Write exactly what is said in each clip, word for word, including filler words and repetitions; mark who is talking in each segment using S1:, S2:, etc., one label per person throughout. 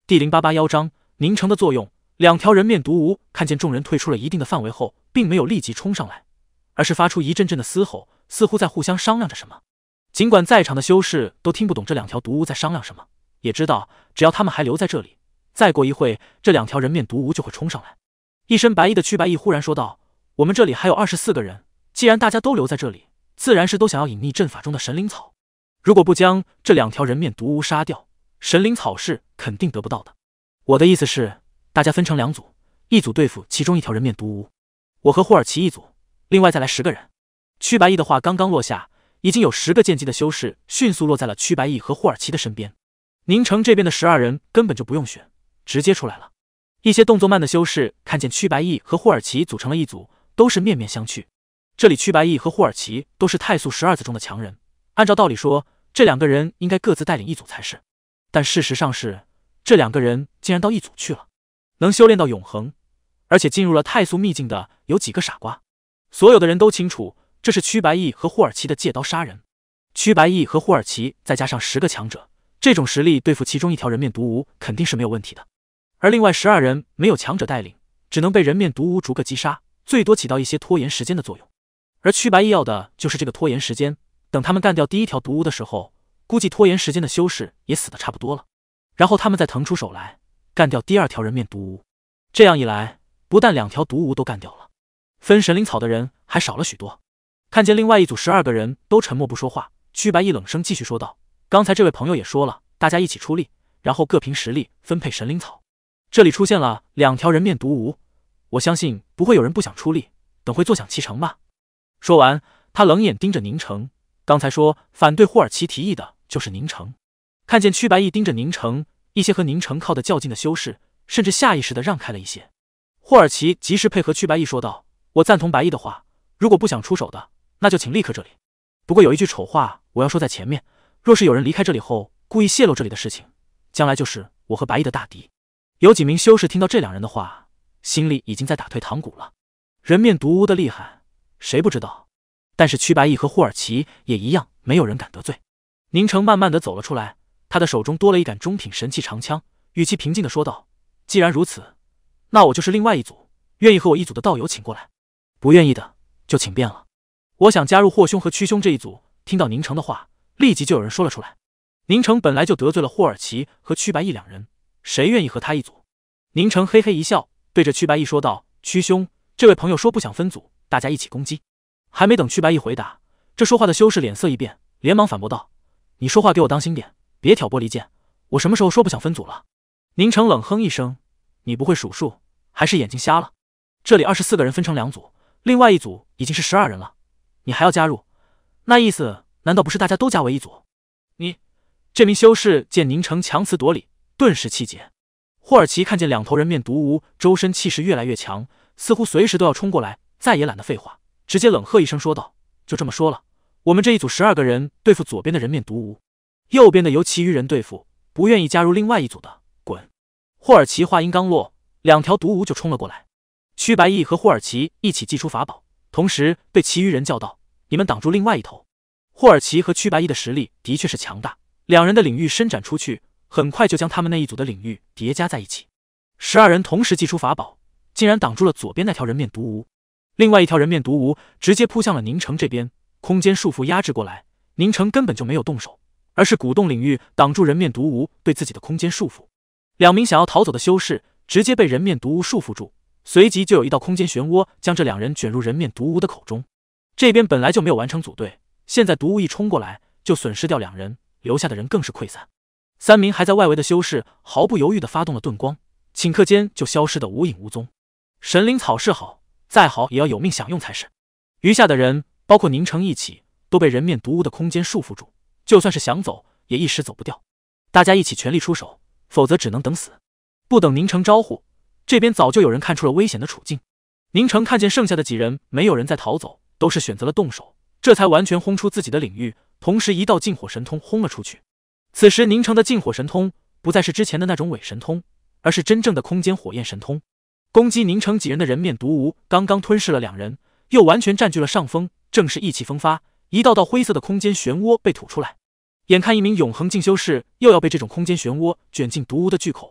S1: 第零八八幺章凝成的作用。两条人面毒蜈看见众人退出了一定的范围后，并没有立即冲上来，而是发出一阵阵的嘶吼，似乎在互相商量着什么。尽管在场的修士都听不懂这两条毒蜈在商量什么，也知道只要他们还留在这里，再过一会这两条人面毒蜈就会冲上来。一身白衣的屈白翼忽然说道：“我们这里还有二十四个人，既然大家都留在这里，自然是都想要隐匿阵法中的神灵草。如果不将这两条人面毒蜈杀掉，神灵草是肯定得不到的。我的意思是，大家分成两组，一组对付其中一条人面毒蜈，我和霍尔奇一组，另外再来十个人。”屈白翼的话刚刚落下，已经有十个剑姬的修士迅速落在了屈白翼和霍尔奇的身边。宁城这边的十二人根本就不用选，直接出来了。一些动作慢的修士看见屈白翼和霍尔奇组成了一组，都是面面相觑。这里屈白翼和霍尔奇都是太素十二子中的强人，按照道理说，这两个人应该各自带领一组才是。但事实上是，这两个人竟然到一组去了。能修炼到永恒，而且进入了太素秘境的有几个傻瓜？所有的人都清楚，这是屈白翼和霍尔奇的借刀杀人。屈白翼和霍尔奇再加上十个强者，这种实力对付其中一条人面毒蜈肯定是没有问题的。而另外十二人没有强者带领，只能被人面毒蜈逐个击杀，最多起到一些拖延时间的作用。而屈白翼要的就是这个拖延时间，等他们干掉第一条毒蜈的时候，估计拖延时间的修士也死得差不多了，然后他们再腾出手来干掉第二条人面毒蜈。这样一来，不但两条毒蜈都干掉了，分神灵草的人还少了许多。看见另外一组十二个人都沉默不说话，屈白翼冷声继续说道：“刚才这位朋友也说了，大家一起出力，然后各凭实力分配神灵草。这里出现了两条人面毒蜈，我相信不会有人不想出力，等会坐享其成吧。”说完，他冷眼盯着宁城。刚才说反对霍尔奇提议的就是宁城。看见屈白翼盯着宁城，一些和宁城靠得较近的修士甚至下意识地让开了一些。霍尔奇及时配合屈白翼说道：“我赞同白翼的话，如果不想出手的，那就请立刻这里。不过有一句丑话我要说在前面，若是有人离开这里后故意泄露这里的事情，将来就是我和白翼的大敌。”有几名修士听到这两人的话，心里已经在打退堂鼓了。人面毒蜈的厉害，谁不知道？但是屈白翼和霍尔奇也一样，没有人敢得罪。宁城慢慢地走了出来，他的手中多了一杆中品神器长枪，语气平静地说道：“既然如此，那我就是另外一组，愿意和我一组的道友请过来，不愿意的就请便了。我想加入霍兄和屈兄这一组。”听到宁城的话，立即就有人说了出来。宁城本来就得罪了霍尔奇和屈白翼两人，谁愿意和他一组？宁城嘿嘿一笑，对着屈白翼说道：“屈兄，这位朋友说不想分组，大家一起攻击。”还没等屈白翼回答，这说话的修士脸色一变，连忙反驳道：“你说话给我当心点，别挑拨离间，我什么时候说不想分组了？”宁城冷哼一声：“你不会数数，还是眼睛瞎了？这里二十四个人分成两组，另外一组已经是十二人了，你还要加入？那意思难道不是大家都加为一组？”你……这名修士见宁城强词夺理，顿时气结。霍尔奇看见两头人面毒蜈周身气势越来越强，似乎随时都要冲过来，再也懒得废话，直接冷喝一声说道：“就这么说了，我们这一组十二个人对付左边的人面毒蜈，右边的由其余人对付，不愿意加入另外一组的滚。”霍尔奇话音刚落，两条毒蜈就冲了过来。屈白翼和霍尔奇一起祭出法宝，同时对其余人叫道：“你们挡住另外一头。”霍尔奇和屈白翼的实力的确是强大，两人的领域伸展出去，很快就将他们那一组的领域叠加在一起。十二人同时祭出法宝，竟然挡住了左边那条人面毒蜈。另外一条人面毒蜈直接扑向了宁城这边，空间束缚压制过来，宁城根本就没有动手，而是鼓动领域挡住人面毒蜈对自己的空间束缚。两名想要逃走的修士直接被人面毒蜈束缚住，随即就有一道空间漩涡将这两人卷入人面毒蜈的口中。这边本来就没有完成组队，现在毒蜈一冲过来，就损失掉两人，留下的人更是溃散。三名还在外围的修士毫不犹豫地发动了遁光，顷刻间就消失得无影无踪。神灵草是好，再好也要有命享用才是。余下的人，包括宁城一起，都被人面毒蜈的空间束缚住，就算是想走，也一时走不掉。大家一起全力出手，否则只能等死。不等宁城招呼，这边早就有人看出了危险的处境。宁城看见剩下的几人没有人再逃走，都是选择了动手，这才完全轰出自己的领域，同时一道禁火神通轰了出去。此时宁城的禁火神通不再是之前的那种伪神通，而是真正的空间火焰神通。攻击宁城几人的人面毒蜈刚刚吞噬了两人，又完全占据了上风，正是意气风发，一道道灰色的空间漩涡被吐出来。眼看一名永恒境修士又要被这种空间漩涡卷进毒蜈的巨口，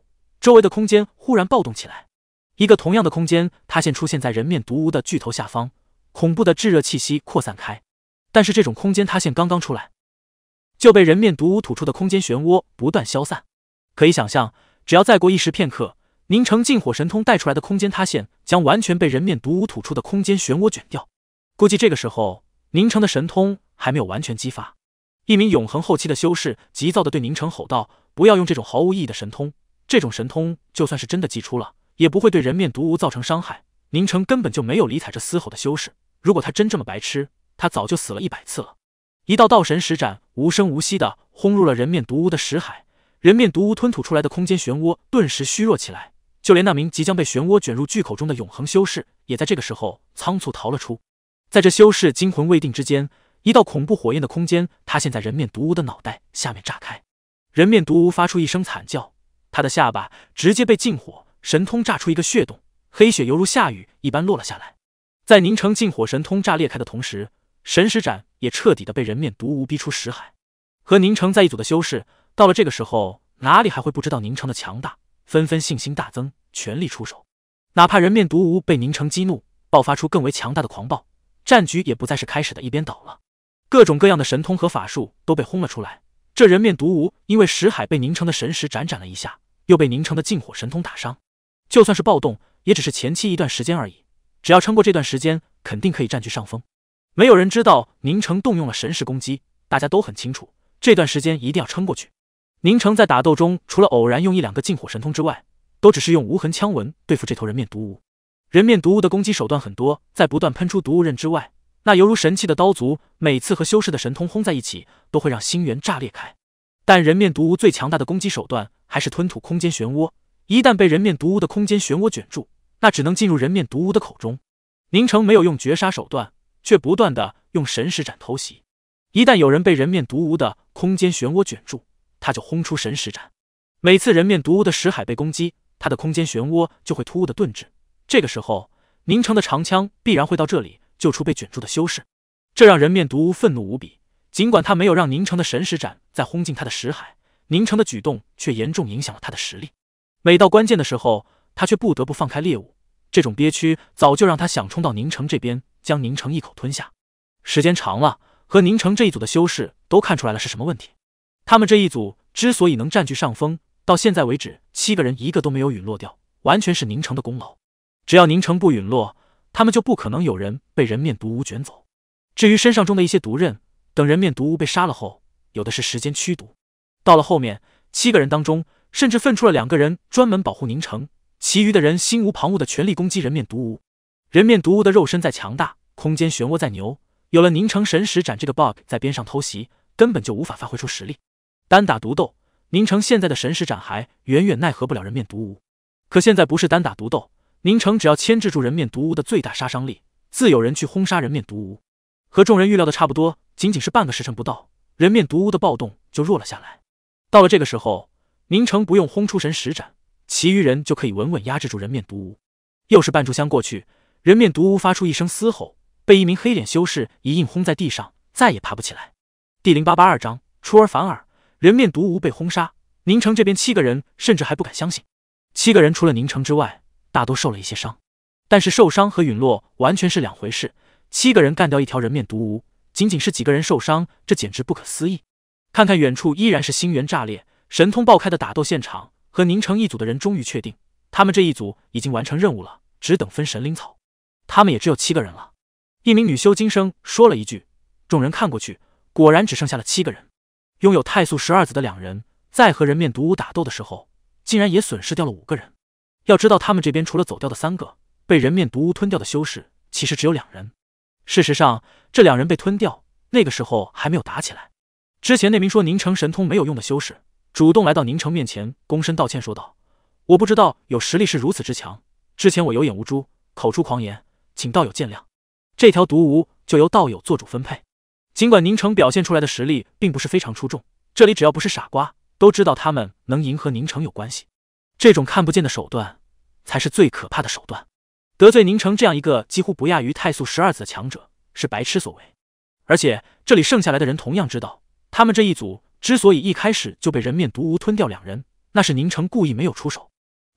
S1: 周围的空间忽然暴动起来，一个同样的空间塌陷出现在人面毒巫的巨头下方，恐怖的炙热气息扩散开。但是这种空间塌陷刚刚出来，就被人面毒巫吐出的空间漩涡不断消散。可以想象，只要再过一时片刻，凝成禁火神通带出来的空间塌陷将完全被人面毒巫吐出的空间漩涡卷掉。估计这个时候，凝成的神通还没有完全激发。一名永恒后期的修士急躁地对凝成吼道：“不要用这种毫无意义的神通，这种神通就算是真的祭出了，也不会对人面毒巫造成伤害。”凝成根本就没有理睬这嘶吼的修士，如果他真这么白痴，他早就死了一百次了。一道道神石斩无声无息地轰入了人面毒巫的石海，人面毒巫吞吐出来的空间漩涡顿时虚弱起来，就连那名即将被漩涡卷入巨口中的永恒修士，也在这个时候仓促逃了出。在这修士惊魂未定之间，一道恐怖火焰的空间塌陷在人面毒巫的脑袋下面炸开。人面毒巫发出一声惨叫，他的下巴直接被禁火神通炸出一个血洞，黑血犹如下雨一般落了下来。在凝成禁火神通炸裂开的同时，神石斩也彻底的被人面毒巫逼出石海。和凝成在一组的修士到了这个时候，哪里还会不知道凝成的强大，纷纷信心大增，全力出手。哪怕人面毒巫被凝成激怒，爆发出更为强大的狂暴，战局也不再是开始的一边倒了。各种各样的神通和法术都被轰了出来。这人面毒巫因为石海被凝成的神石斩斩了一下，又被凝成的禁火神通打伤，就算是暴动，也只是前期一段时间而已。只要撑过这段时间，肯定可以占据上风。没有人知道凝成动用了神石攻击，大家都很清楚，这段时间一定要撑过去。凝成在打斗中，除了偶然用一两个禁火神通之外，都只是用无痕枪纹对付这头人面毒巫。人面毒巫的攻击手段很多，在不断喷出毒雾刃之外，那犹如神器的刀族，每次和修士的神通轰在一起，都会让心源炸裂开。但人面毒巫最强大的攻击手段还是吞吐空间漩涡，一旦被人面毒巫的空间漩涡卷住，那只能进入人面毒巫的口中。凝成没有用绝杀手段，却不断的用神石斩偷袭。一旦有人被人面毒巫的空间漩涡卷住，他就轰出神石斩。每次人面毒巫的石海被攻击，他的空间漩涡就会突兀的顿滞。这个时候，凝成的长枪必然会到这里救出被卷住的修士，这让人面毒巫愤怒无比。尽管他没有让凝成的神石斩再轰进他的石海，凝成的举动却严重影响了他的实力。每到关键的时候，他却不得不放开猎物，这种憋屈早就让他想冲到凝成这边，将凝成一口吞下。时间长了，和凝成这一组的修士都看出来了是什么问题。他们这一组之所以能占据上风，到现在为止七个人一个都没有陨落掉，完全是凝成的功劳。只要凝成不陨落，他们就不可能有人被人面毒巫卷走。至于身上中的一些毒刃，等人面毒巫被杀了后，有的是时间驱毒。到了后面，七个人当中甚至分出了两个人专门保护凝成，其余的人心无旁骛的全力攻击人面毒巫。人面毒巫的肉身再强大，空间漩涡再牛，有了凝成神石斩这个 bug 在边上偷袭，根本就无法发挥出实力。单打独斗，凝成现在的神石斩还远远奈何不了人面毒巫。可现在不是单打独斗，凝成只要牵制住人面毒巫的最大杀伤力，自有人去轰杀人面毒巫。和众人预料的差不多，仅仅是半个时辰不到，人面毒巫的暴动就弱了下来。到了这个时候，凝成不用轰出神石斩，其余人就可以稳稳压制住人面毒巫。又是半炷香过去，人面毒巫发出一声嘶吼，被一名黑脸修士一硬轰在地上，再也爬不起来。第零八八二章出尔反尔，人面毒巫被轰杀。凝成这边七个人甚至还不敢相信，七个人除了凝成之外，大都受了一些伤。但是受伤和陨落完全是两回事，七个人干掉一条人面毒巫，仅仅是几个人受伤，这简直不可思议。看看远处依然是星源炸裂、神通爆开的打斗现场，和凝成一组的人终于确定，他们这一组已经完成任务了，只等分神灵草。他们也只有七个人了。一名女修金生说了一句，众人看过去，果然只剩下了七个人。拥有太素十二子的两人，在和人面毒巫打斗的时候，竟然也损失掉了五个人。要知道他们这边除了走掉的三个，被人面毒巫吞掉的修士其实只有两人。事实上，这两人被吞掉，那个时候还没有打起来。之前那名说凝成神通没有用的修士，主动来到凝成面前，躬身道歉说道：“我不知道有实力是如此之强，之前我有眼无珠，口出狂言，请道友见谅。这条毒巫就由道友做主分配。”尽管凝成表现出来的实力并不是非常出众，这里只要不是傻瓜，都知道他们能赢和凝成有关系。这种看不见的手段，才是最可怕的手段。得罪凝成这样一个几乎不亚于太素十二子的强者，是白痴所为。而且这里剩下来的人同样知道，他们这一组之所以一开始就被人面毒巫吞掉两人，那是凝成故意没有出手。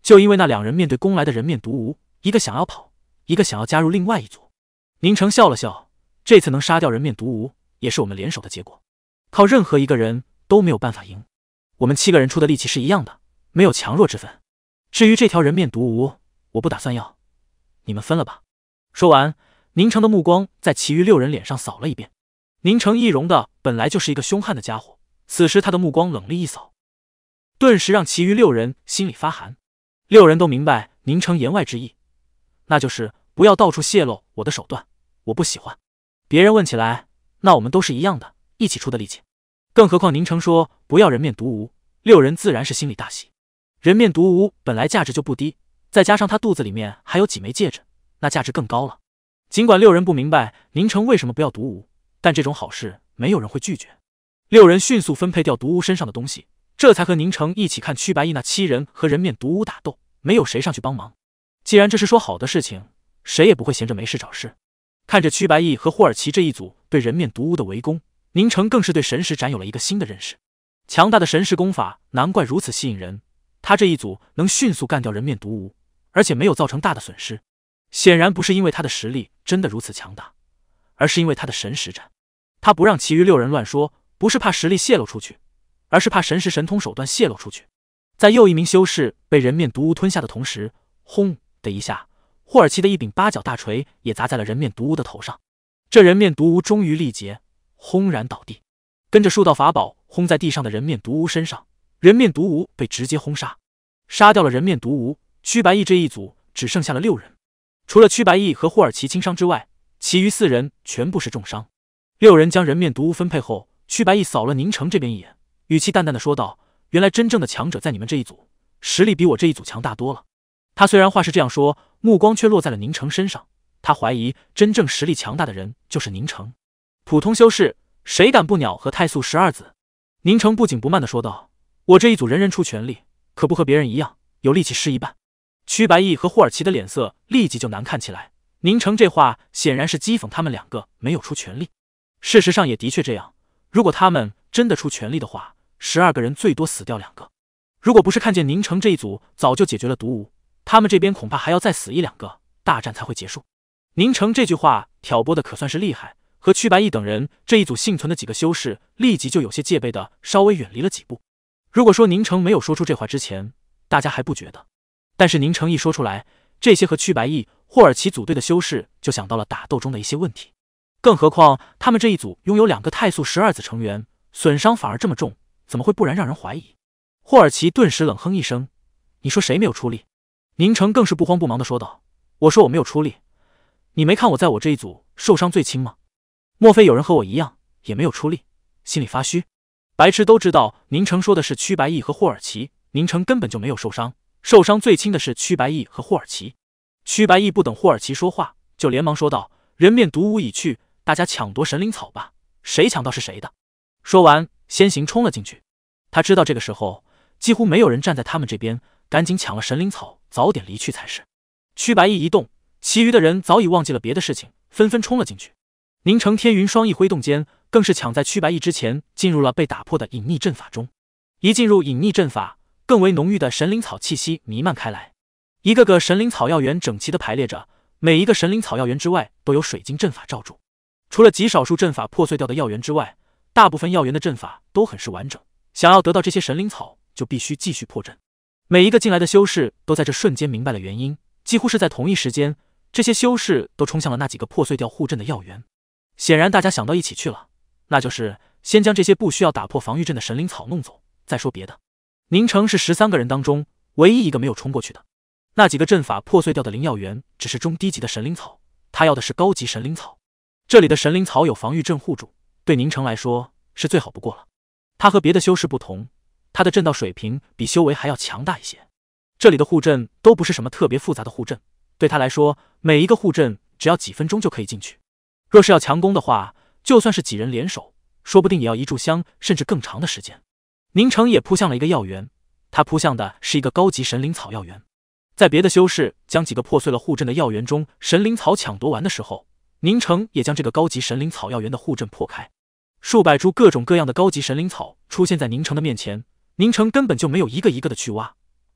S1: 就因为那两人面对攻来的人面毒无，一个想要跑，一个想要加入另外一组。宁城笑了笑，这次能杀掉人面毒无，也是我们联手的结果，靠任何一个人都没有办法赢。我们七个人出的力气是一样的，没有强弱之分。至于这条人面毒无，我不打算要，你们分了吧。说完，宁城的目光在其余六人脸上扫了一遍。宁城易容的本来就是一个凶悍的家伙，此时他的目光冷厉一扫，顿时让其余六人心里发寒。六人都明白宁城言外之意，那就是不要到处泄露我的手段，我不喜欢。别人问起来，那我们都是一样的，一起出的力气。更何况宁城说不要人面毒无，六人自然是心里大喜。人面毒无本来价值就不低，再加上他肚子里面还有几枚戒指，那价值更高了。尽管六人不明白宁城为什么不要毒无，但这种好事没有人会拒绝。六人迅速分配掉毒无身上的东西，这才和宁城一起看屈白义那七人和人面毒无打斗，没有谁上去帮忙。既然这是说好的事情，谁也不会闲着没事找事。看着屈白义和霍尔奇这一组对人面毒无的围攻，宁城更是对神识斩有了一个新的认识。强大的神识功法难怪如此吸引人，他这一组能迅速干掉人面毒无，而且没有造成大的损失，显然不是因为他的实力真的如此强大，而是因为他的神识斩。他不让其余六人乱说，不是怕实力泄露出去，而是怕神识神通手段泄露出去。在又一名修士被人面毒无吞下的同时，轰的一下，霍尔奇的一柄八角大锤也砸在了人面毒无的头上。这人面毒无终于力竭，轰然倒地，跟着数道法宝轰在地上的人面毒无身上，人面毒无被直接轰杀。杀掉了人面毒无，屈白义这一组只剩下了六人，除了屈白义和霍尔奇轻伤之外，其余四人全部是重伤。六人将人面毒无分配后，屈白义扫了宁城这边一眼，语气淡淡的说道：原来真正的强者在你们这一组，实力比我这一组强大多了。他虽然话是这样说，目光却落在了宁城身上，他怀疑真正实力强大的人就是宁城。普通修士谁敢不鸟和太素十二子？宁城不紧不慢的说道：我这一组人人出全力，可不和别人一样，有力气施一半。屈白义和霍尔奇的脸色立即就难看起来，宁城这话显然是讥讽他们两个没有出全力。事实上也的确这样，如果他们真的出全力的话，十二个人最多死掉两个。如果不是看见宁城这一组早就解决了毒无，他们这边恐怕还要再死一两个，大战才会结束。宁城这句话挑拨的可算是厉害，和屈白义等人这一组幸存的几个修士立即就有些戒备的稍微远离了几步。如果说宁城没有说出这话之前，大家还不觉得，但是宁城一说出来，这些和屈白义、霍尔奇组队的修士就想到了打斗中的一些问题。更何况他们这一组拥有两个太素十二子成员，损伤反而这么重，怎么会不然让人怀疑？霍尔奇顿时冷哼一声：你说谁没有出力？宁城更是不慌不忙地说道：我说我没有出力，你没看我在我这一组受伤最轻吗？莫非有人和我一样也没有出力，心里发虚？白痴都知道宁城说的是屈白义和霍尔奇，宁城根本就没有受伤，受伤最轻的是屈白义和霍尔奇。屈白义不等霍尔奇说话，就连忙说道：人面毒无已去，大家抢夺神灵草吧，谁抢到是谁的。说完先行冲了进去。他知道这个时候几乎没有人站在他们这边，赶紧抢了神灵草，早点离去才是。屈白义一动，其余的人早已忘记了别的事情，纷纷冲了进去。宁城天云双翼挥动间，更是抢在屈白义之前进入了被打破的隐匿阵法中。一进入隐匿阵法，更为浓郁的神灵草气息弥漫开来，一个个神灵草药源整齐地排列着，每一个神灵草药源之外都有水晶阵法罩住。除了极少数阵法破碎掉的药源之外，大部分药源的阵法都很是完整，想要得到这些神灵草，就必须继续破阵。每一个进来的修士都在这瞬间明白了原因，几乎是在同一时间，这些修士都冲向了那几个破碎掉护阵的药源。显然大家想到一起去了，那就是先将这些不需要打破防御阵的神灵草弄走，再说别的。宁城是十三个人当中唯一一个没有冲过去的。那几个阵法破碎掉的灵药源只是中低级的神灵草，他要的是高级神灵草。这里的神灵草有防御阵护住，对宁城来说是最好不过了。他和别的修士不同，他的阵道水平比修为还要强大一些。这里的护阵都不是什么特别复杂的护阵，对他来说每一个护阵只要几分钟就可以进去。若是要强攻的话，就算是几人联手，说不定也要一炷香甚至更长的时间。宁城也扑向了一个药源，他扑向的是一个高级神灵草药源。在别的修士将几个破碎了护阵的药源中神灵草抢夺完的时候，宁城也将这个高级神灵草药源的护阵破开。数百株各种各样的高级神灵草出现在宁城的面前，宁城根本就没有一个一个的去挖，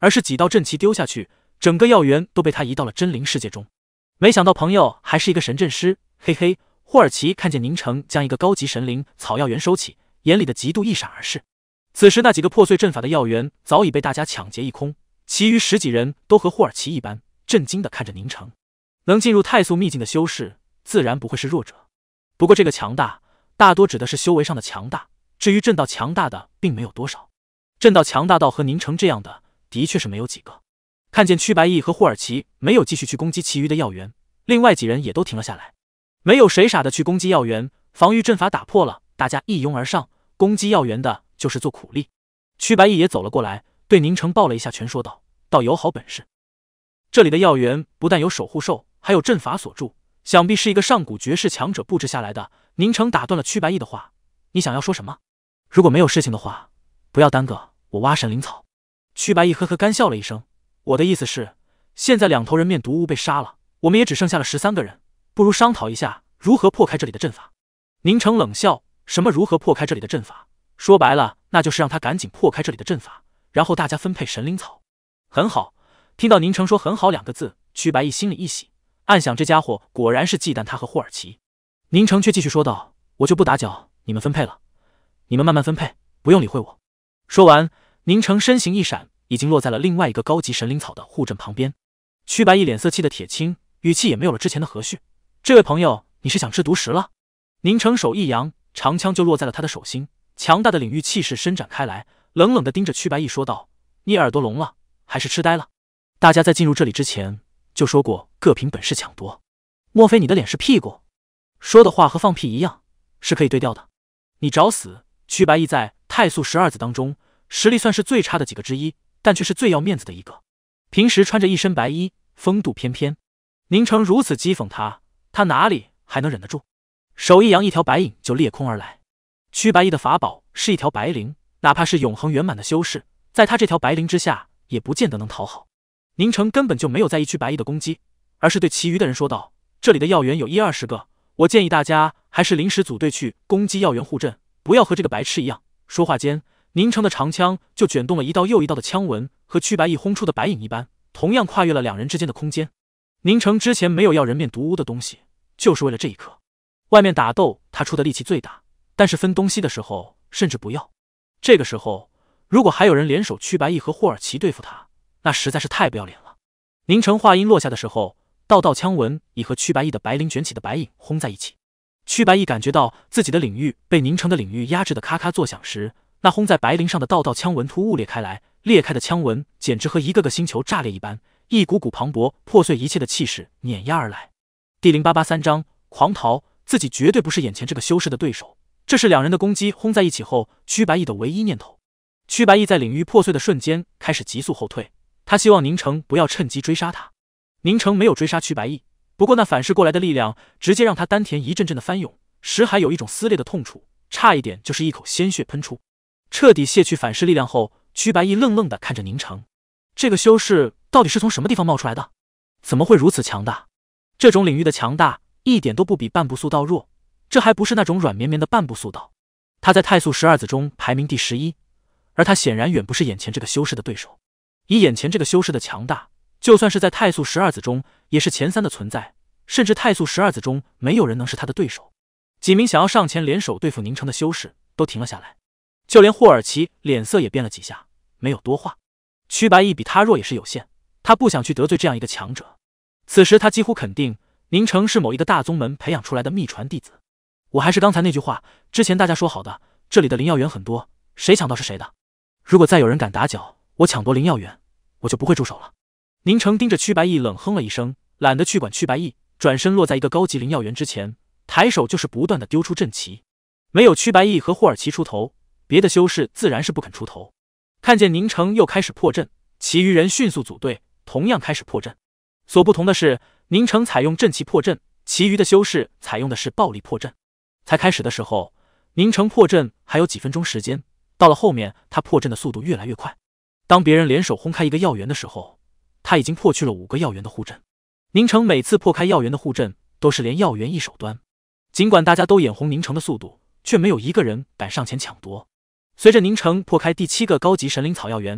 S1: 而是几道阵旗丢下去，整个药园都被他移到了真灵世界中。没想到朋友还是一个神阵师，嘿嘿。霍尔奇看见宁城将一个高级神灵草药园收起，眼里的嫉妒一闪而逝。此时那几个破碎阵法的药园早已被大家抢劫一空，其余十几人都和霍尔奇一般震惊地看着宁城。能进入太素秘境的修士自然不会是弱者，不过这个强大大多指的是修为上的强大，至于阵道强大的并没有多少。阵道强大到和宁城这样的的确是没有几个。看见屈白义和霍尔奇没有继续去攻击其余的药园，另外几人也都停了下来。没有谁傻的去攻击药园，防御阵法打破了，大家一拥而上，攻击药园的就是做苦力。屈白义也走了过来，对宁城抱了一下拳，说道：“道有好本事。这里的药园不但有守护兽，还有阵法锁住，想必是一个上古绝世强者布置下来的。”宁城打断了屈白义的话：“你想要说什么？如果没有事情的话，不要耽搁我挖神灵草。”屈白义呵呵干笑了一声：“我的意思是，现在两头人面毒巫被杀了，我们也只剩下了十三个人。不如商讨一下如何破开这里的阵法。”宁城冷笑：“什么如何破开这里的阵法？说白了，那就是让他赶紧破开这里的阵法，然后大家分配神灵草。”很好。听到宁城说很好两个字，屈白义心里一喜，暗想这家伙果然是忌惮他和霍尔奇。宁城却继续说道：“我就不打搅你们分配了，你们慢慢分配，不用理会我。”说完，宁城身形一闪，已经落在了另外一个高级神灵草的护阵旁边。屈白义脸色气得铁青，语气也没有了之前的和煦：“这位朋友，你是想吃独食了？”宁城手一扬，长枪就落在了他的手心，强大的领域气势伸展开来，冷冷地盯着屈白义说道：“你耳朵聋了，还是痴呆了？大家在进入这里之前就说过各凭本事抢夺，莫非你的脸是屁股？说的话和放屁一样，是可以对调的。你找死！”屈白义在太素十二子当中实力算是最差的几个之一，但却是最要面子的一个。平时穿着一身白衣，风度翩翩。宁城如此讥讽他，他哪里还能忍得住？手一扬，一条白影就裂空而来。屈白义的法宝是一条白灵，哪怕是永恒圆满的修士，在他这条白灵之下也不见得能讨好。宁城根本就没有在意屈白义的攻击，而是对其余的人说道：“这里的药园有一二十个，我建议大家还是临时组队去攻击药园护阵，不要和这个白痴一样。”说话间，宁城的长枪就卷动了一道又一道的枪纹，和屈白义轰出的白影一般，同样跨越了两人之间的空间。宁城之前没有要人面毒巫的东西，就是为了这一刻。外面打斗他出的力气最大，但是分东西的时候甚至不要。这个时候如果还有人联手屈白义和霍尔奇对付他，那实在是太不要脸了。宁城话音落下的时候，道道枪纹已和屈白义的白灵卷起的白影轰在一起。屈白义感觉到自己的领域被宁城的领域压制的咔咔作响时，那轰在白灵上的道道枪纹突兀裂开来，裂开的枪纹简直和一个个星球炸裂一般，一股股磅礴破碎一切的气势碾压而来。第零八八三章狂逃，自己绝对不是眼前这个修士的对手，这是两人的攻击轰在一起后屈白义的唯一念头。屈白义在领域破碎的瞬间开始急速后退，他希望宁城不要趁机追杀他。宁城没有追杀屈白义，不过那反噬过来的力量直接让他丹田一阵阵的翻涌，识海有一种撕裂的痛楚，差一点就是一口鲜血喷出。彻底卸去反噬力量后，屈白义愣愣地看着宁城，这个修士到底是从什么地方冒出来的？怎么会如此强大？这种领域的强大一点都不比半步速道弱，这还不是那种软绵绵的半步速道。他在太素十二子中排名第十一，而他显然远不是眼前这个修士的对手。以眼前这个修士的强大，就算是在太素十二子中也是前三的存在，甚至太素十二子中没有人能是他的对手。几名想要上前联手对付宁城的修士都停了下来，就连霍尔奇脸色也变了几下，没有多话。屈白义比他弱也是有限，他不想去得罪这样一个强者。此时他几乎肯定宁城是某一个大宗门培养出来的秘传弟子。我还是刚才那句话，之前大家说好的，这里的灵药园很多，谁抢到是谁的。如果再有人敢打搅我抢夺灵药园，我就不会住手了。宁城盯着屈白义冷哼了一声，懒得去管屈白义，转身落在一个高级灵药园之前，抬手就是不断的丢出阵旗。没有屈白义和霍尔奇出头，别的修士自然是不肯出头。看见宁城又开始破阵，其余人迅速组队，同样开始破阵。所不同的是，宁城采用阵旗破阵，其余的修士采用的是暴力破阵。才开始的时候，宁城破阵还有几分钟时间，到了后面他破阵的速度越来越快。当别人联手轰开一个药园的时候，他已经破去了五个药园的护阵。宁城每次破开药园的护阵都是连药园一手端，尽管大家都眼红宁城的速度，却没有一个人敢上前抢夺。随着宁城破开第七个高级神灵草药园，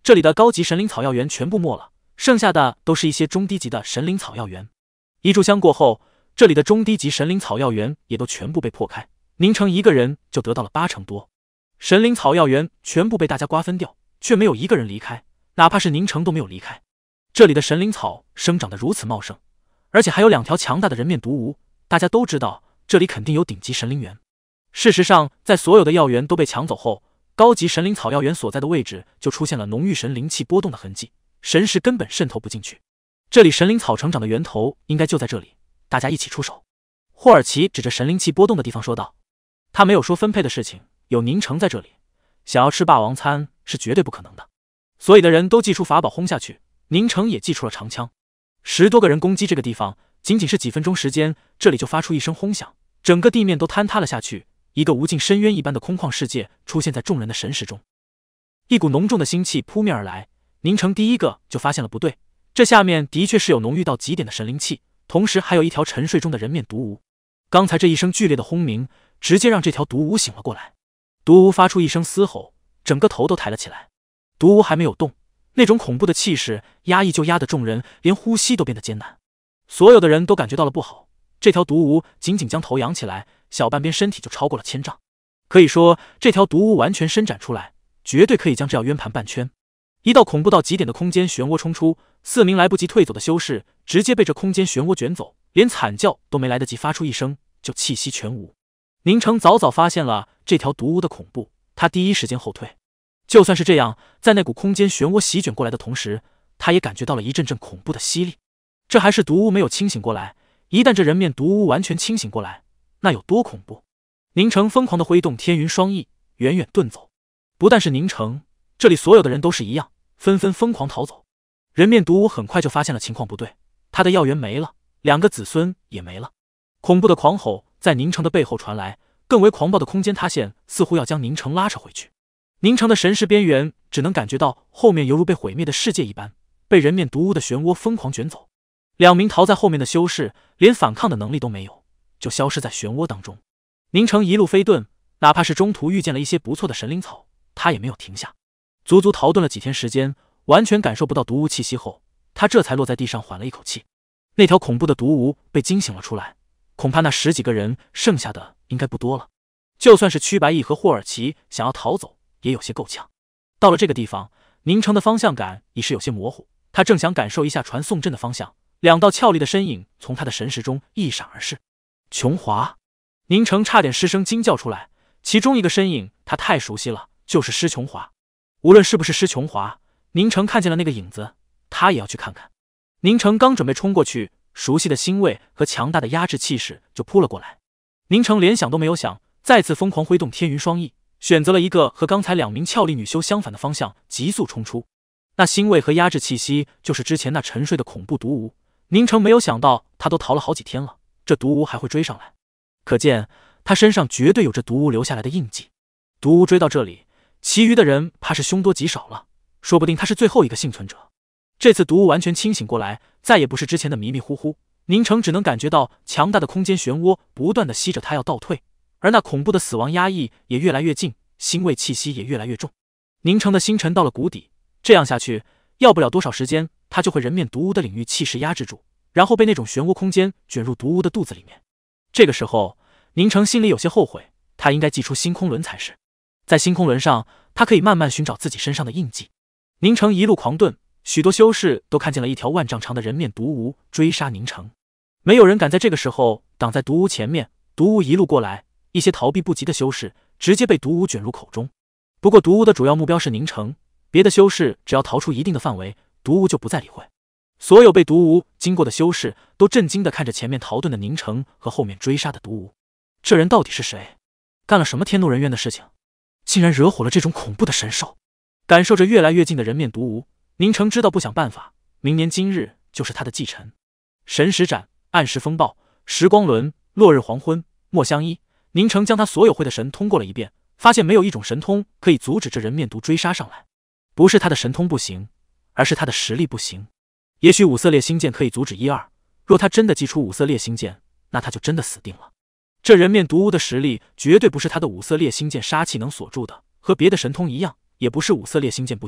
S1: 这里的高级神灵草药园全部没了，剩下的都是一些中低级的神灵草药园。一炷香过后，这里的中低级神灵草药园也都全部被破开，宁城一个人就得到了八成多。神灵草药园全部被大家瓜分掉，却没有一个人离开，哪怕是宁城都没有离开。这里的神灵草生长得如此茂盛，而且还有两条强大的人面毒蜈，大家都知道这里肯定有顶级神灵园。事实上，在所有的药园都被抢走后，高级神灵草药园所在的位置就出现了浓郁神灵气波动的痕迹，神识根本渗透不进去。这里神灵草成长的源头应该就在这里，大家一起出手。霍尔奇指着神灵气波动的地方说道，他没有说分配的事情，有宁城在这里，想要吃霸王餐是绝对不可能的。所有的人都祭出法宝轰下去，宁城也祭出了长枪，十多个人攻击这个地方，仅仅是几分钟时间，这里就发出一声轰响，整个地面都坍塌了下去，一个无尽深渊一般的空旷世界出现在众人的神识中。一股浓重的腥气扑面而来，宁城第一个就发现了不对，这下面的确是有浓郁到极点的神灵气，同时还有一条沉睡中的人面毒蜈。刚才这一声剧烈的轰鸣，直接让这条毒蜈醒了过来。毒蜈发出一声嘶吼，整个头都抬了起来。毒蜈还没有动，那种恐怖的气势压抑就压得众人连呼吸都变得艰难。所有的人都感觉到了不好，这条毒蜈仅仅将头扬起来，小半边身体就超过了千丈。可以说，这条毒蜈完全伸展出来，绝对可以将这药渊盘半圈。一道恐怖到极点的空间漩涡冲出，四名来不及退走的修士直接被这空间漩涡卷走，连惨叫都没来得及发出一声，就气息全无。宁城早早发现了这条毒蜈的恐怖，他第一时间后退。就算是这样，在那股空间漩涡席卷过来的同时，他也感觉到了一阵阵恐怖的吸力。这还是毒蜈没有清醒过来，一旦这人面毒蜈完全清醒过来，那有多恐怖？宁城疯狂地挥动天云双翼，远远遁走。不但是宁城，这里所有的人都是一样，纷纷疯狂逃走。人面毒蜈很快就发现了情况不对，他的药源没了，两个子孙也没了。恐怖的狂吼在宁城的背后传来，更为狂暴的空间塌陷似乎要将宁城拉扯回去。宁城的神识边缘只能感觉到后面犹如被毁灭的世界一般，被人面毒蜈的漩涡疯狂卷走。两名逃在后面的修士连反抗的能力都没有，就消失在漩涡当中。宁城一路飞遁，哪怕是中途遇见了一些不错的神灵草，他也没有停下。足足逃遁了几天时间，完全感受不到毒蜈气息后，他这才落在地上缓了一口气。那条恐怖的毒蜈被惊醒了出来，恐怕那十几个人剩下的应该不多了。就算是屈白义和霍尔奇想要逃走，也有些够呛。到了这个地方，宁城的方向感已是有些模糊，他正想感受一下传送阵的方向，两道俏丽的身影从他的神识中一闪而逝。琼华！宁城差点失声惊叫出来，其中一个身影他太熟悉了，就是施琼华。无论是不是施琼华，宁城看见了那个影子，他也要去看看。宁城刚准备冲过去，熟悉的腥味和强大的压制气势就扑了过来。宁城连想都没有想，再次疯狂挥动天云双翼，选择了一个和刚才两名俏丽女修相反的方向，急速冲出。那腥味和压制气息就是之前那沉睡的恐怖毒蜈。宁城没有想到，他都逃了好几天了，这毒蜈还会追上来，可见他身上绝对有着毒蜈留下来的印记。毒蜈追到这里，其余的人怕是凶多吉少了，说不定他是最后一个幸存者。这次毒蜈完全清醒过来，再也不是之前的迷迷糊糊。宁城只能感觉到强大的空间漩涡不断的吸着他要倒退，而那恐怖的死亡压抑也越来越近，腥味气息也越来越重。宁城的心沉到了谷底，这样下去，要不了多少时间，他就会人面毒蜈的领域气势压制住，然后被那种漩涡空间卷入毒蜈的肚子里面。这个时候，宁城心里有些后悔，他应该祭出星空轮才是。在星空轮上，他可以慢慢寻找自己身上的印记。宁城一路狂遁，许多修士都看见了一条万丈长的人面毒蜈追杀宁城。没有人敢在这个时候挡在毒蜈前面，毒蜈一路过来，一些逃避不及的修士直接被毒蜈卷入口中。不过毒蜈的主要目标是宁城，别的修士只要逃出一定的范围，毒蜈就不再理会。所有被毒蜈经过的修士都震惊地看着前面逃遁的宁城和后面追杀的毒蜈。这人到底是谁？干了什么天怒人怨的事情？竟然惹火了这种恐怖的神兽！感受着越来越近的人面毒蜈，宁城知道不想办法，明年今日就是他的继承。神识斩、暗时风暴、时光轮、落日黄昏、墨香衣，宁城将他所有会的神通过了一遍，发现没有一种神通可以阻止这人面毒追杀上来。不是他的神通不行，而是他的实力不行。也许五色烈星剑可以阻止一二，若他真的祭出五色烈星剑，那他就真的死定了。这人面毒蜈的实力绝对不是他的五色烈星剑杀气能锁住的，和别的神通一样，也不是五色烈星剑不行，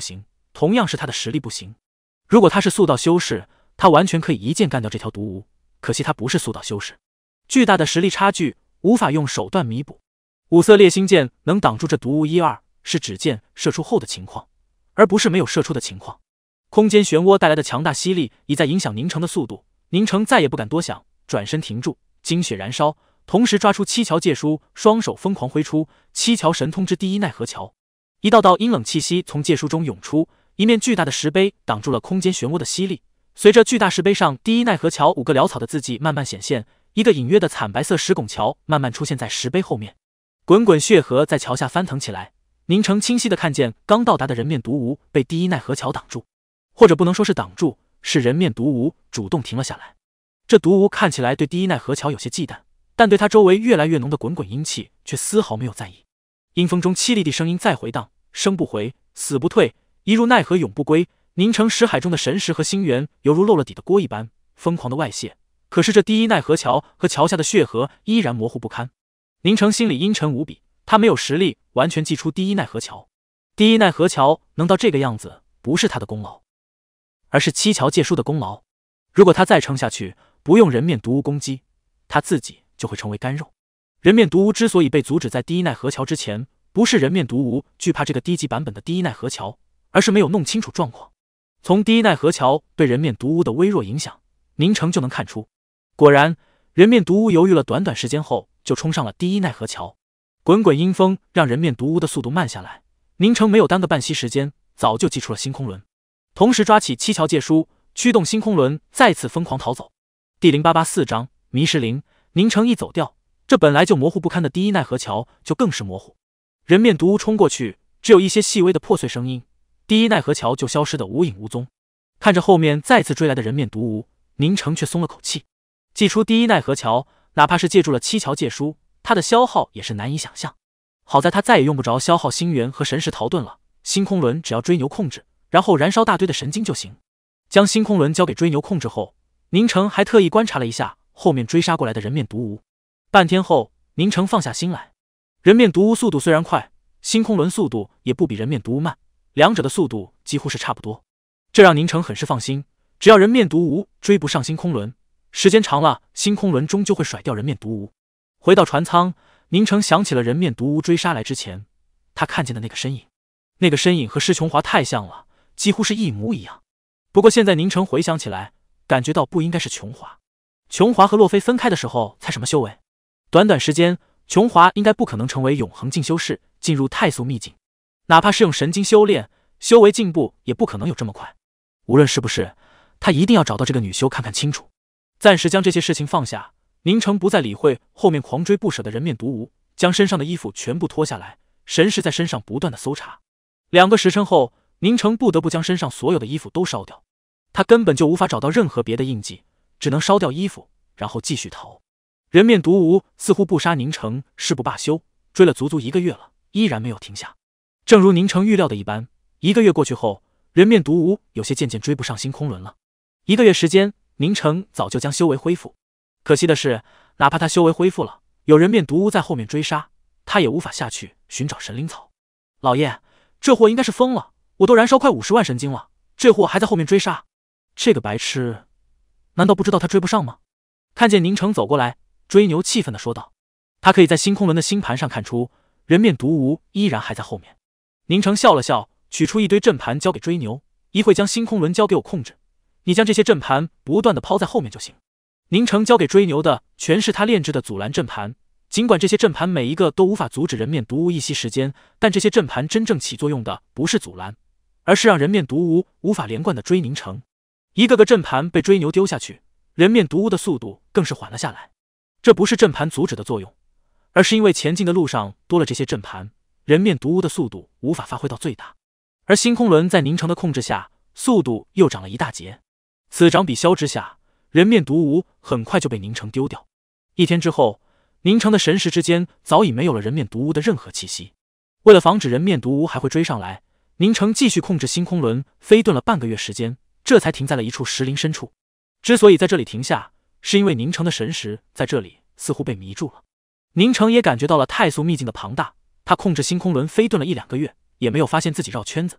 S1: 同样是他的实力不行。如果他是速道修士，他完全可以一剑干掉这条毒蜈，可惜他不是速道修士，巨大的实力差距无法用手段弥补。五色烈星剑能挡住这毒蜈一二，是指剑射出后的情况，而不是没有射出的情况。空间漩涡带来的强大吸力已在影响宁城的速度，宁城再也不敢多想，转身停住，精血燃烧，同时抓出七桥戒书，双手疯狂挥出七桥神通之第一奈何桥。一道道阴冷气息从戒书中涌出，一面巨大的石碑挡住了空间漩涡的吸力。随着巨大石碑上第一奈何桥五个潦草的字迹慢慢显现，一个隐约的惨白色石拱桥慢慢出现在石碑后面，滚滚血河在桥下翻腾起来。宁城清晰地看见刚到达的人面毒蜈被第一奈何桥挡住，或者不能说是挡住，是人面毒蜈主动停了下来。这毒蜈看起来对第一奈何桥有些忌惮，但对他周围越来越浓的滚滚阴气却丝毫没有在意。阴风中凄厉的声音再回荡，生不回，死不退，一入奈何永不归。凝城石海中的神石和星源犹如漏了底的锅一般疯狂的外泄，可是这第一奈何桥和桥下的血河依然模糊不堪。宁城心里阴沉无比，他没有实力完全祭出第一奈何桥。第一奈何桥能到这个样子，不是他的功劳，而是七桥戒书的功劳。如果他再撑下去，不用人面毒蜈攻击，他自己就会成为干肉。人面毒蜈之所以被阻止在第一奈何桥之前，不是人面毒蜈惧怕这个低级版本的第一奈何桥，而是没有弄清楚状况。从第一奈何桥对人面毒蜈的微弱影响，宁城就能看出。果然，人面毒蜈犹豫了短短时间后，就冲上了第一奈何桥。滚滚阴风让人面毒蜈的速度慢下来，宁城没有耽搁半息时间，早就祭出了星空轮，同时抓起七桥戒书，驱动星空轮再次疯狂逃走。第零八八四章迷失灵。宁城一走掉，这本来就模糊不堪的第一奈何桥就更是模糊。人面毒蜈冲过去，只有一些细微的破碎声音，第一奈何桥就消失得无影无踪。看着后面再次追来的人面毒蜈，宁城却松了口气。祭出第一奈何桥，哪怕是借助了七桥戒书，他的消耗也是难以想象。好在他再也用不着消耗星源和神石逃遁了，星空轮只要追牛控制，然后燃烧大堆的神经就行。将星空轮交给追牛控制后，宁城还特意观察了一下后面追杀过来的人面毒蜈。半天后，宁城放下心来。人面毒蜈速度虽然快，星空轮速度也不比人面毒蜈慢，两者的速度几乎是差不多，这让宁城很是放心。只要人面毒蜈追不上星空轮，时间长了，星空轮终究会甩掉人面毒蜈。回到船舱，宁城想起了人面毒蜈追杀来之前他看见的那个身影，那个身影和施琼华太像了，几乎是一模一样。不过现在宁城回想起来，感觉到不应该是琼华。琼华和洛菲分开的时候才什么修为？短短时间，琼华应该不可能成为永恒进修士，进入太素秘境。哪怕是用神经修炼，修为进步也不可能有这么快。无论是不是，他一定要找到这个女修看看清楚。暂时将这些事情放下，宁城不再理会后面狂追不舍的人面毒蜈，将身上的衣服全部脱下来，神识在身上不断的搜查。两个时辰后，宁城不得不将身上所有的衣服都烧掉，他根本就无法找到任何别的印记，只能烧掉衣服，然后继续逃。人面毒蜈似乎不杀宁城誓不罢休，追了足足一个月了，依然没有停下。正如宁城预料的一般，一个月过去后，人面毒蜈有些渐渐追不上星空轮了。一个月时间，宁城早就将修为恢复。可惜的是，哪怕他修为恢复了，有人面毒蜈在后面追杀，他也无法下去寻找神灵草。老爷，这货应该是疯了，我都燃烧快五十万神经了，这货还在后面追杀。这个白痴，难道不知道他追不上吗？看见宁城走过来，追牛气愤地说道。他可以在星空轮的星盘上看出，人面毒蜈依然还在后面。宁城笑了笑，取出一堆阵盘交给追牛，一会将星空轮交给我控制，你将这些阵盘不断地抛在后面就行。宁城交给追牛的全是他炼制的阻拦阵盘，尽管这些阵盘每一个都无法阻止人面毒蜈一息时间，但这些阵盘真正起作用的不是阻拦，而是让人面毒蜈无法连贯地追宁城。一个个阵盘被追牛丢下去，人面毒蜈的速度更是缓了下来。这不是阵盘阻止的作用，而是因为前进的路上多了这些阵盘，人面毒蜈的速度无法发挥到最大。而星空轮在宁城的控制下，速度又涨了一大截。此涨比消之下，人面毒蜈很快就被宁城丢掉。一天之后，宁城的神识之间早已没有了人面毒蜈的任何气息。为了防止人面毒蜈还会追上来，宁城继续控制星空轮飞遁了半个月时间，这才停在了一处石林深处。之所以在这里停下，是因为宁城的神识在这里似乎被迷住了。宁城也感觉到了太素秘境的庞大，他控制星空轮飞遁了一两个月，也没有发现自己绕圈子。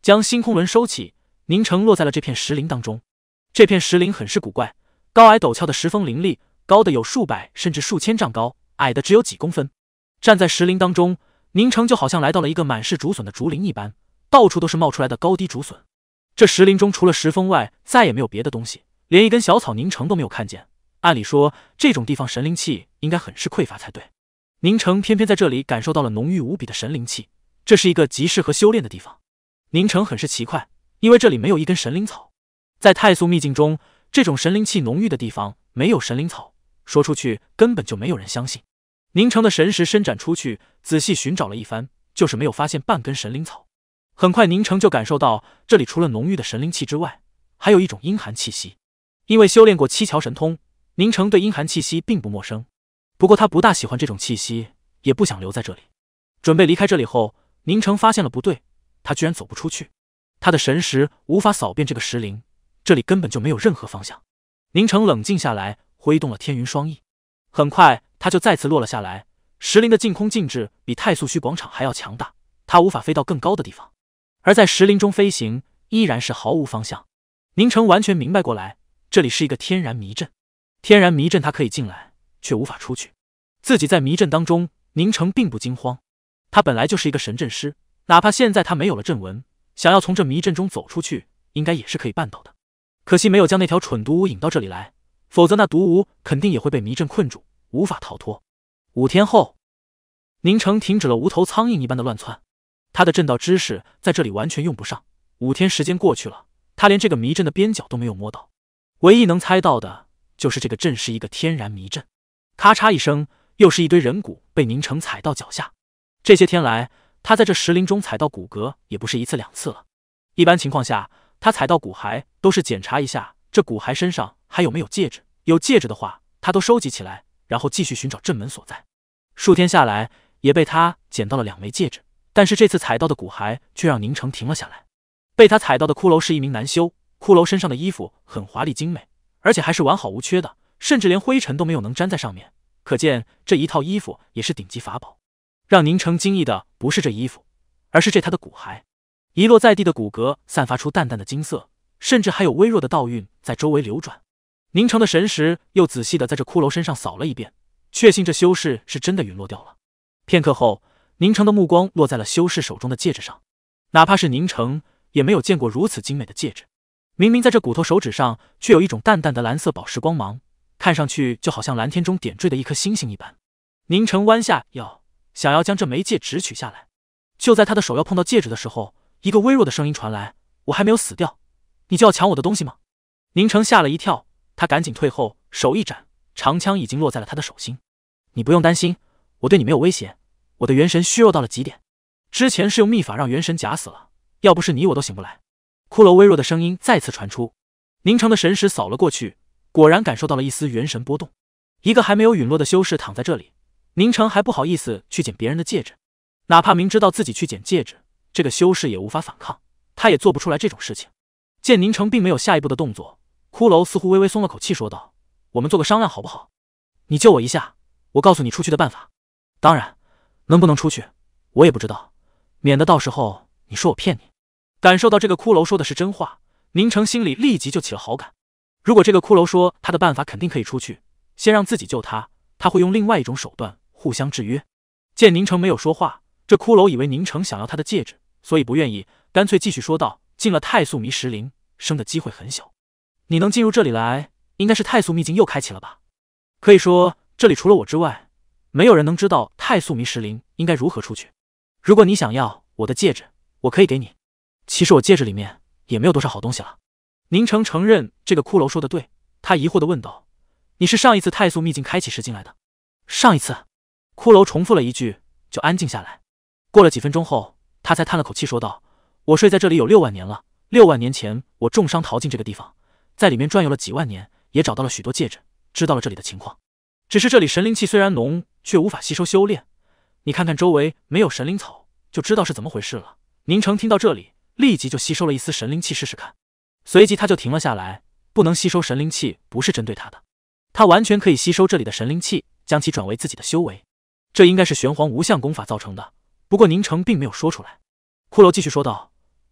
S1: 将星空轮收起，凝成落在了这片石林当中。这片石林很是古怪，高矮陡峭的石峰林立，高的有数百甚至数千丈高，矮的只有几公分。站在石林当中，凝成就好像来到了一个满是竹笋的竹林一般，到处都是冒出来的高低竹笋。这石林中除了石峰外，再也没有别的东西，连一根小草凝成都没有看见。按理说，这种地方神灵气应该很是匮乏才对。凝成偏偏在这里感受到了浓郁无比的神灵气，这是一个极适合修炼的地方。凝成很是奇怪，因为这里没有一根神灵草。在太素秘境中，这种神灵气浓郁的地方没有神灵草，说出去根本就没有人相信。凝成的神识伸展出去，仔细寻找了一番，就是没有发现半根神灵草。很快，凝成就感受到这里除了浓郁的神灵气之外，还有一种阴寒气息。因为修炼过七桥神通，凝成对阴寒气息并不陌生。不过他不大喜欢这种气息，也不想留在这里。准备离开这里后，凝成发现了不对，他居然走不出去。他的神识无法扫遍这个石林，这里根本就没有任何方向。凝成冷静下来，挥动了天云双翼。很快，他就再次落了下来。石林的净空静致比太素虚广场还要强大，他无法飞到更高的地方。而在石林中飞行，依然是毫无方向。凝成完全明白过来，这里是一个天然迷阵。天然迷阵他可以进来，却无法出去。自己在迷阵当中，凝成并不惊慌。他本来就是一个神阵师，哪怕现在他没有了阵纹，想要从这迷阵中走出去，应该也是可以办到的。可惜没有将那条蠢毒巫引到这里来，否则那毒巫肯定也会被迷阵困住，无法逃脱。五天后，凝成停止了无头苍蝇一般的乱窜。他的阵道知识在这里完全用不上。五天时间过去了，他连这个迷阵的边角都没有摸到。唯一能猜到的就是这个阵是一个天然迷阵。咔嚓一声，又是一堆人骨被凝成踩到脚下。这些天来，他在这石林中踩到骨骼也不是一次两次了。一般情况下，他踩到骨骸都是检查一下这骨骸身上还有没有戒指，有戒指的话，他都收集起来，然后继续寻找阵门所在。数天下来，也被他捡到了两枚戒指。但是这次踩到的骨骸却让凝成停了下来。被他踩到的骷髅是一名男修，骷髅身上的衣服很华丽精美，而且还是完好无缺的，甚至连灰尘都没有能沾在上面，可见这一套衣服也是顶级法宝。让凝成惊异的不是这衣服，而是这他的骨骸。遗落在地的骨骼散发出淡淡的金色，甚至还有微弱的道韵在周围流转。凝成的神识又仔细的在这骷髅身上扫了一遍，确信这修士是真的陨落掉了。片刻后，凝成的目光落在了修士手中的戒指上，哪怕是凝成也没有见过如此精美的戒指。明明在这骨头手指上，却有一种淡淡的蓝色宝石光芒，看上去就好像蓝天中点缀的一颗星星一般。凝成弯下腰，想要将这枚戒指取下来。就在他的手要碰到戒指的时候，一个微弱的声音传来：“我还没有死掉，你就要抢我的东西吗？”凝成吓了一跳，他赶紧退后，手一展，长枪已经落在了他的手心。“你不用担心，我对你没有威胁。我的元神虚弱到了极点，之前是用秘法让元神假死了，要不是你我都醒不来。”骷髅微弱的声音再次传出。凝成的神识扫了过去，果然感受到了一丝元神波动。一个还没有陨落的修士躺在这里，凝成还不好意思去捡别人的戒指，哪怕明知道自己去捡戒指，这个修士也无法反抗，他也做不出来这种事情。见凝成并没有下一步的动作，骷髅似乎微微松了口气，说道：“我们做个商量好不好？你救我一下，我告诉你出去的办法。当然，能不能出去，我也不知道，免得到时候你说我骗你。”感受到这个骷髅说的是真话，凝成心里立即就起了好感。如果这个骷髅说他的办法肯定可以出去，先让自己救他，他会用另外一种手段互相制约。见凝成没有说话，这骷髅以为凝成想要他的戒指，所以不愿意，干脆继续说道：“进了太素迷石林，生的机会很小。你能进入这里来，应该是太素秘境又开启了吧？可以说，这里除了我之外，没有人能知道太素迷石林应该如何出去。如果你想要我的戒指，我可以给你。其实我戒指里面也没有多少好东西了。”凝成承认这个骷髅说的对，他疑惑地问道：“你是上一次太素秘境开启时进来的？”“上一次。”骷髅重复了一句，就安静下来。过了几分钟后，他才叹了口气说道：“我睡在这里有六万年了，六万年前我重伤逃进这个地方，在里面转悠了几万年，也找到了许多戒指，知道了这里的情况。只是这里神灵气虽然浓，却无法吸收修炼。你看看周围没有神灵草，就知道是怎么回事了。”凝成听到这里，立即就吸收了一丝神灵气试试看，随即他就停了下来。不能吸收神灵气不是针对他的，他完全可以吸收这里的神灵气，将其转为自己的修为。这应该是玄黄无相功法造成的，不过凝成并没有说出来。骷髅继续说道：“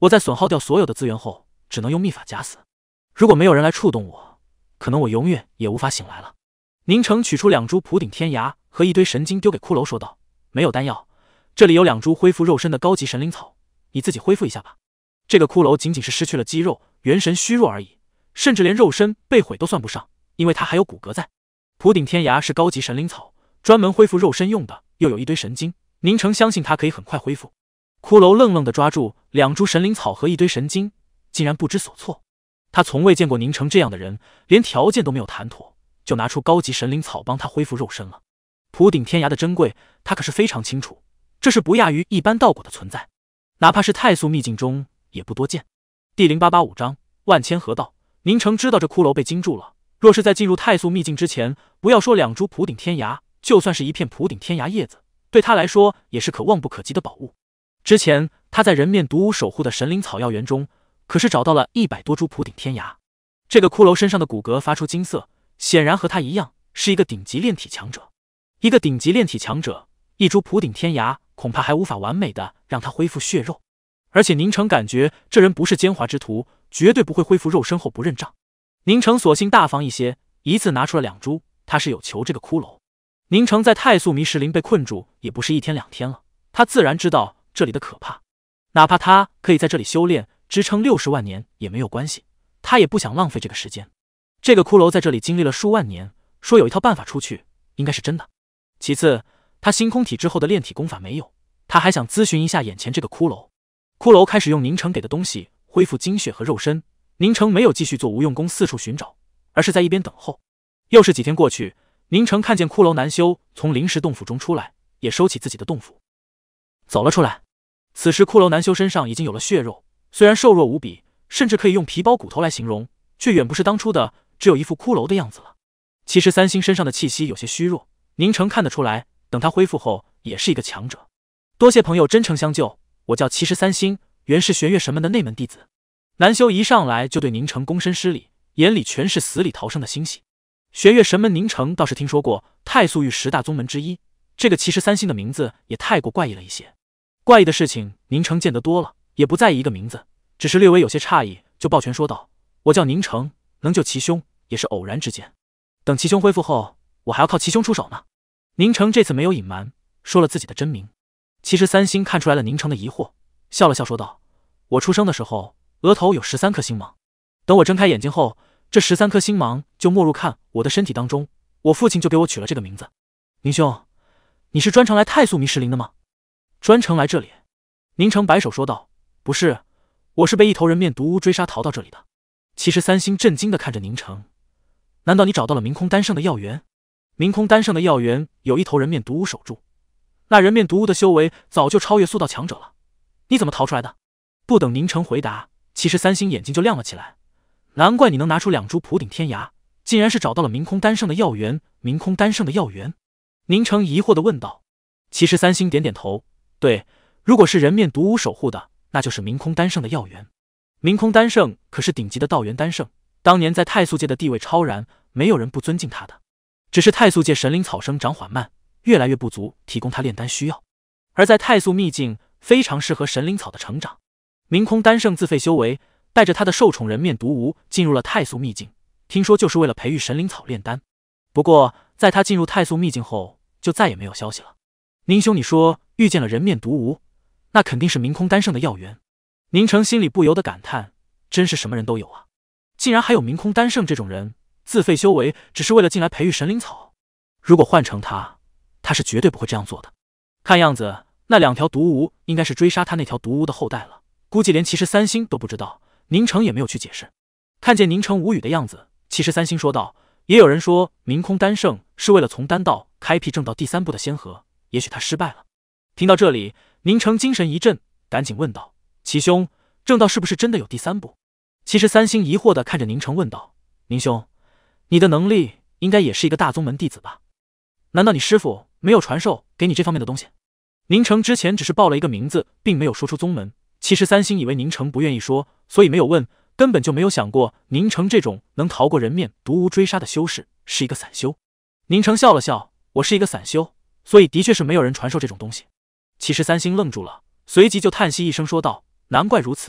S1: 我在损耗掉所有的资源后，只能用秘法假死。如果没有人来触动我，可能我永远也无法醒来了。宁城取出两株普顶天芽和一堆神经丢给骷髅，说道：“没有丹药，这里有两株恢复肉身的高级神灵草，你自己恢复一下吧。”这个骷髅仅仅是失去了肌肉，元神虚弱而已，甚至连肉身被毁都算不上，因为他还有骨骼在。普顶天芽是高级神灵草，专门恢复肉身用的，又有一堆神经，宁城相信他可以很快恢复。骷髅愣愣地抓住两株神灵草和一堆神经，竟然不知所措。他从未见过宁城这样的人，连条件都没有谈妥，就拿出高级神灵草帮他恢复肉身了。普顶天涯的珍贵，他可是非常清楚，这是不亚于一般道果的存在，哪怕是太素秘境中也不多见。第零八八五章万千河道。宁城知道这骷髅被惊住了，若是在进入太素秘境之前，不要说两株普顶天涯，就算是一片普顶天涯叶子，对他来说也是可望不可及的宝物。之前他在人面毒巫守护的神灵草药园中，可是找到了一百多株普顶天涯。这个骷髅身上的骨骼发出金色，显然和他一样是一个顶级炼体强者。一个顶级炼体强者，一株普顶天涯恐怕还无法完美的让他恢复血肉。而且宁城感觉这人不是奸猾之徒，绝对不会恢复肉身后不认账。宁城索性大方一些，一次拿出了两株。他是有求这个骷髅。宁城在太素迷石林被困住也不是一天两天了，他自然知道这里的可怕，哪怕他可以在这里修炼支撑六十万年也没有关系，他也不想浪费这个时间。这个骷髅在这里经历了数万年，说有一套办法出去，应该是真的。其次，他星空体之后的炼体功法没有，他还想咨询一下眼前这个骷髅。骷髅开始用宁城给的东西恢复精血和肉身，宁城没有继续做无用功四处寻找，而是在一边等候。又是几天过去，宁城看见骷髅南修从灵石洞府中出来，也收起自己的洞府走了出来。此时骷髅南修身上已经有了血肉，虽然瘦弱无比，甚至可以用皮包骨头来形容，却远不是当初的只有一副骷髅的样子了。其实三星身上的气息有些虚弱，宁城看得出来，等他恢复后也是一个强者。多谢朋友真诚相救，我叫七十三星，原是玄月神门的内门弟子。南修一上来就对宁城躬身施礼，眼里全是死里逃生的欣喜。玄月神门宁城倒是听说过，太素域十大宗门之一，这个七十三星的名字也太过怪异了一些。怪异的事情宁城见得多了，也不在意一个名字，只是略微有些诧异，就抱拳说道：“我叫宁城，能救其兄也是偶然之间，等其兄恢复后，我还要靠其兄出手呢。”宁城这次没有隐瞒，说了自己的真名。其实三星看出来了宁城的疑惑，笑了笑说道：“我出生的时候额头有十三颗星芒，等我睁开眼睛后，这十三颗星芒就没入看我的身体当中，我父亲就给我取了这个名字。宁兄，你是专程来太素迷石林的吗？”“专程来这里。”宁城摆手说道：“不是，我是被一头人面毒巫追杀逃到这里的。”其实三星震惊地看着宁城：“难道你找到了明空丹圣的药源？明空丹圣的药源有一头人面毒巫守住，那人面毒巫的修为早就超越速道强者了，你怎么逃出来的？”不等宁城回答，其实三星眼睛就亮了起来：“难怪你能拿出两株普顶天芽，竟然是找到了明空丹圣的药源。明空丹圣的药源？”宁城疑惑地问道。其实三星点点头：“对，如果是人面毒巫守护的，那就是明空丹圣的药源。明空丹圣可是顶级的道元丹圣，当年在太素界的地位超然，没有人不尊敬他的。只是太素界神灵草生长缓慢，越来越不足提供他炼丹需要，而在太素秘境非常适合神灵草的成长。明空丹圣自废修为，带着他的受宠人面毒巫进入了太素秘境，听说就是为了培育神灵草炼丹。不过在他进入太素秘境后，就再也没有消息了。宁兄，你说遇见了人面毒巫，那肯定是明空丹圣的药源。”宁城心里不由得感叹，真是什么人都有啊，竟然还有明空丹圣这种人，自废修为只是为了进来培育神灵草。如果换成他，他是绝对不会这样做的。看样子那两条毒巫应该是追杀他那条毒巫的后代了，估计连骑士三星都不知道。宁城也没有去解释。看见宁城无语的样子，骑士三星说道：“也有人说明空丹圣是为了从丹道开辟正道第三步的先河，也许他失败了。”听到这里，宁城精神一振，赶紧问道：“齐兄，正道是不是真的有第三步？”其实三星疑惑地看着宁城问道：“宁兄，你的能力应该也是一个大宗门弟子吧？难道你师父没有传授给你这方面的东西？”宁城之前只是报了一个名字，并没有说出宗门。其实三星以为宁城不愿意说，所以没有问，根本就没有想过宁城这种能逃过人面毒巫追杀的修士是一个散修。宁城笑了笑：“我是一个散修，所以的确是没有人传授这种东西。”其实三星愣住了，随即就叹息一声说道：“难怪如此，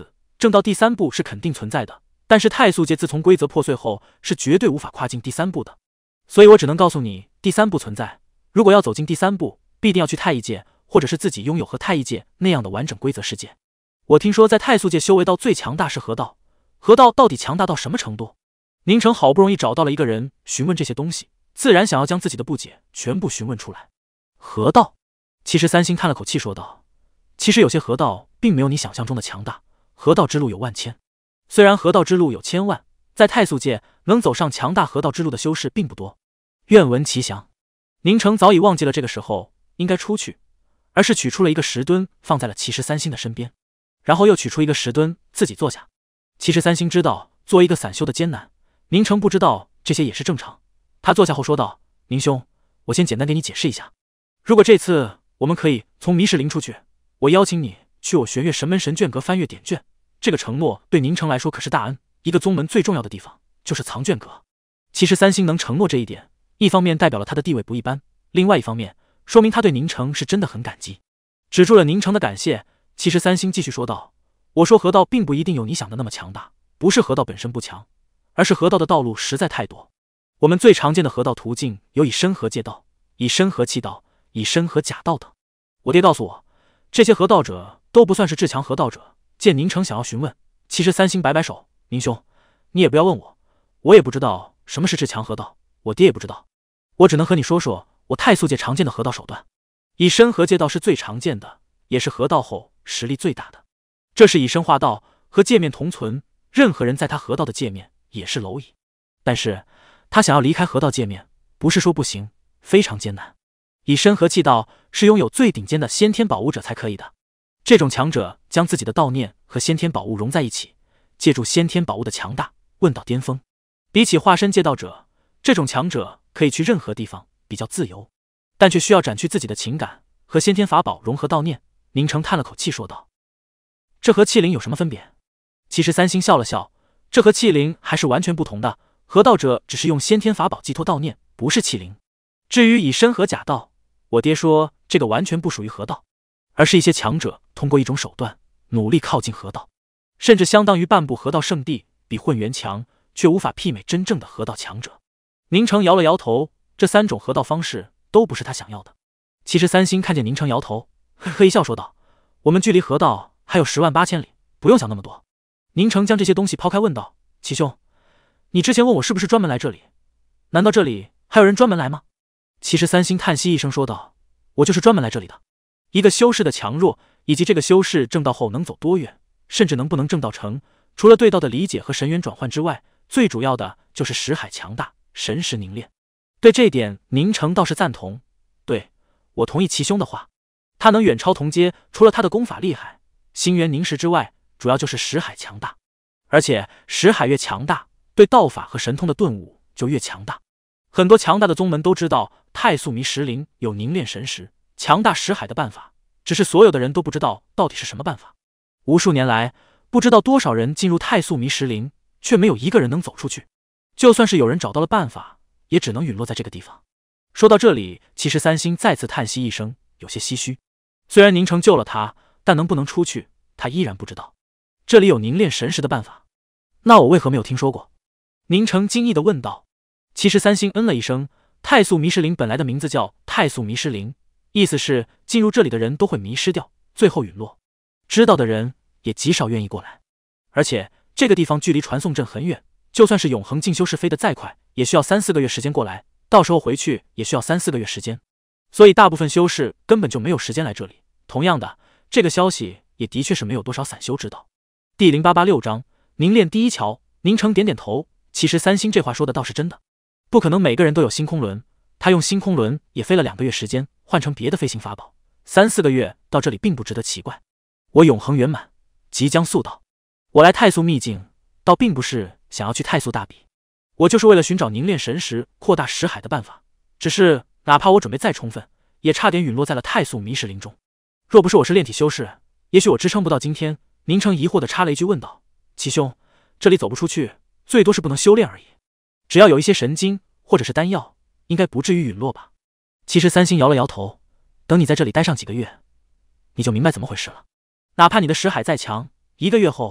S1: 正道第三步是肯定存在的，但是太素界自从规则破碎后，是绝对无法跨进第三步的。所以我只能告诉你，第三步存在。如果要走进第三步，必定要去太一界，或者是自己拥有和太一界那样的完整规则世界。我听说在太素界修为道最强大是河道，河道到底强大到什么程度？宁城好不容易找到了一个人询问这些东西，自然想要将自己的不解全部询问出来。河道，其实三星叹了口气说道：“其实有些河道并没有你想象中的强大，河道之路有万千。虽然河道之路有千万，在太素界能走上强大河道之路的修士并不多。愿闻其详。”宁城早已忘记了这个时候应该出去，而是取出了一个石墩放在了其实三星的身边，然后又取出一个石墩自己坐下。其实三星知道作为一个散修的艰难，宁城不知道这些也是正常。他坐下后说道：“宁兄，我先简单给你解释一下。如果这次我们可以从迷石林出去，我邀请你去我玄月神门神卷阁翻阅点卷。这个承诺对宁城来说可是大恩。一个宗门最重要的地方就是藏卷阁。其实三星能承诺这一点，一方面代表了他的地位不一般，另外一方面说明他对宁城是真的很感激。止住了宁城的感谢，其实三星继续说道：“我说河道并不一定有你想的那么强大，不是河道本身不强，而是河道的道路实在太多。我们最常见的河道途径有以深河界道、以深河气道、以深河假道等。我爹告诉我，这些河道者都不算是至强河道者。”见宁城想要询问，其实三星摆摆手：“宁兄，你也不要问我，我也不知道什么是至强河道，我爹也不知道。我只能和你说说我太素界常见的河道手段。以深河界道是最常见的，也是河道后实力最大的。这是以深化道，和界面同存，任何人在他河道的界面也是蝼蚁。但是他想要离开河道界面，不是说不行，非常艰难。以深河气道是拥有最顶尖的先天宝物者才可以的。这种强者将自己的道念和先天宝物融在一起，借助先天宝物的强大，问到巅峰。比起化身界道者，这种强者可以去任何地方，比较自由，但却需要斩去自己的情感，和先天法宝融合道念。”宁城叹了口气说道：“这和气灵有什么分别？”其实三星笑了笑：“这和气灵还是完全不同的。河道者只是用先天法宝寄托道念，不是气灵。至于以深河假道，我爹说这个完全不属于河道，而是一些强者通过一种手段努力靠近河道，甚至相当于半步河道圣地，比混元强，却无法媲美真正的河道强者。”宁城摇了摇头，这三种河道方式都不是他想要的。其实三星看见宁城摇头，呵呵一笑说道：“我们距离河道还有十万八千里，不用想那么多。”宁城将这些东西抛开问道：“齐兄，你之前问我是不是专门来这里，难道这里还有人专门来吗？”其实三星叹息一声说道：“我就是专门来这里的。一个修士的强弱，以及这个修士正道后能走多远，甚至能不能正道成，除了对道的理解和神元转换之外，最主要的就是识海强大，神识凝练。对这点宁城倒是赞同，对，我同意齐兄的话。他能远超同阶，除了他的功法厉害，心元凝实之外，主要就是识海强大。而且识海越强大，对道法和神通的顿悟就越强大。很多强大的宗门都知道太素迷石林有凝练神识、强大识海的办法，只是所有的人都不知道到底是什么办法。无数年来，不知道多少人进入太素迷石林，却没有一个人能走出去。就算是有人找到了办法，也只能陨落在这个地方。说到这里，其实三星再次叹息一声，有些唏嘘。虽然宁城救了他，但能不能出去，他依然不知道。这里有凝练神识的办法，那我为何没有听说过？宁城惊异地问道。其实三星嗯了一声，太素迷失林本来的名字叫太素迷失林，意思是进入这里的人都会迷失掉，最后陨落。知道的人也极少愿意过来，而且这个地方距离传送阵很远，就算是永恒进修士飞得再快，也需要三四个月时间过来，到时候回去也需要三四个月时间，所以大部分修士根本就没有时间来这里。同样的，这个消息也的确是没有多少散修知道。第零八八六章凝练第一桥。宁城点点头，其实三星这话说的倒是真的，不可能每个人都有星空轮，他用星空轮也飞了两个月时间，换成别的飞行法宝，三四个月到这里并不值得奇怪。我永恒圆满，即将速到。我来太素秘境，倒并不是想要去太素大比，我就是为了寻找凝练神识、扩大识海的办法。只是哪怕我准备再充分，也差点陨落在了太素迷石林中。若不是我是炼体修士，也许我支撑不到今天。宁城疑惑地插了一句问道：“齐兄，这里走不出去，最多是不能修炼而已。只要有一些神经或者是丹药，应该不至于陨落吧？”其实三星摇了摇头，等你在这里待上几个月，你就明白怎么回事了。哪怕你的识海再强，一个月后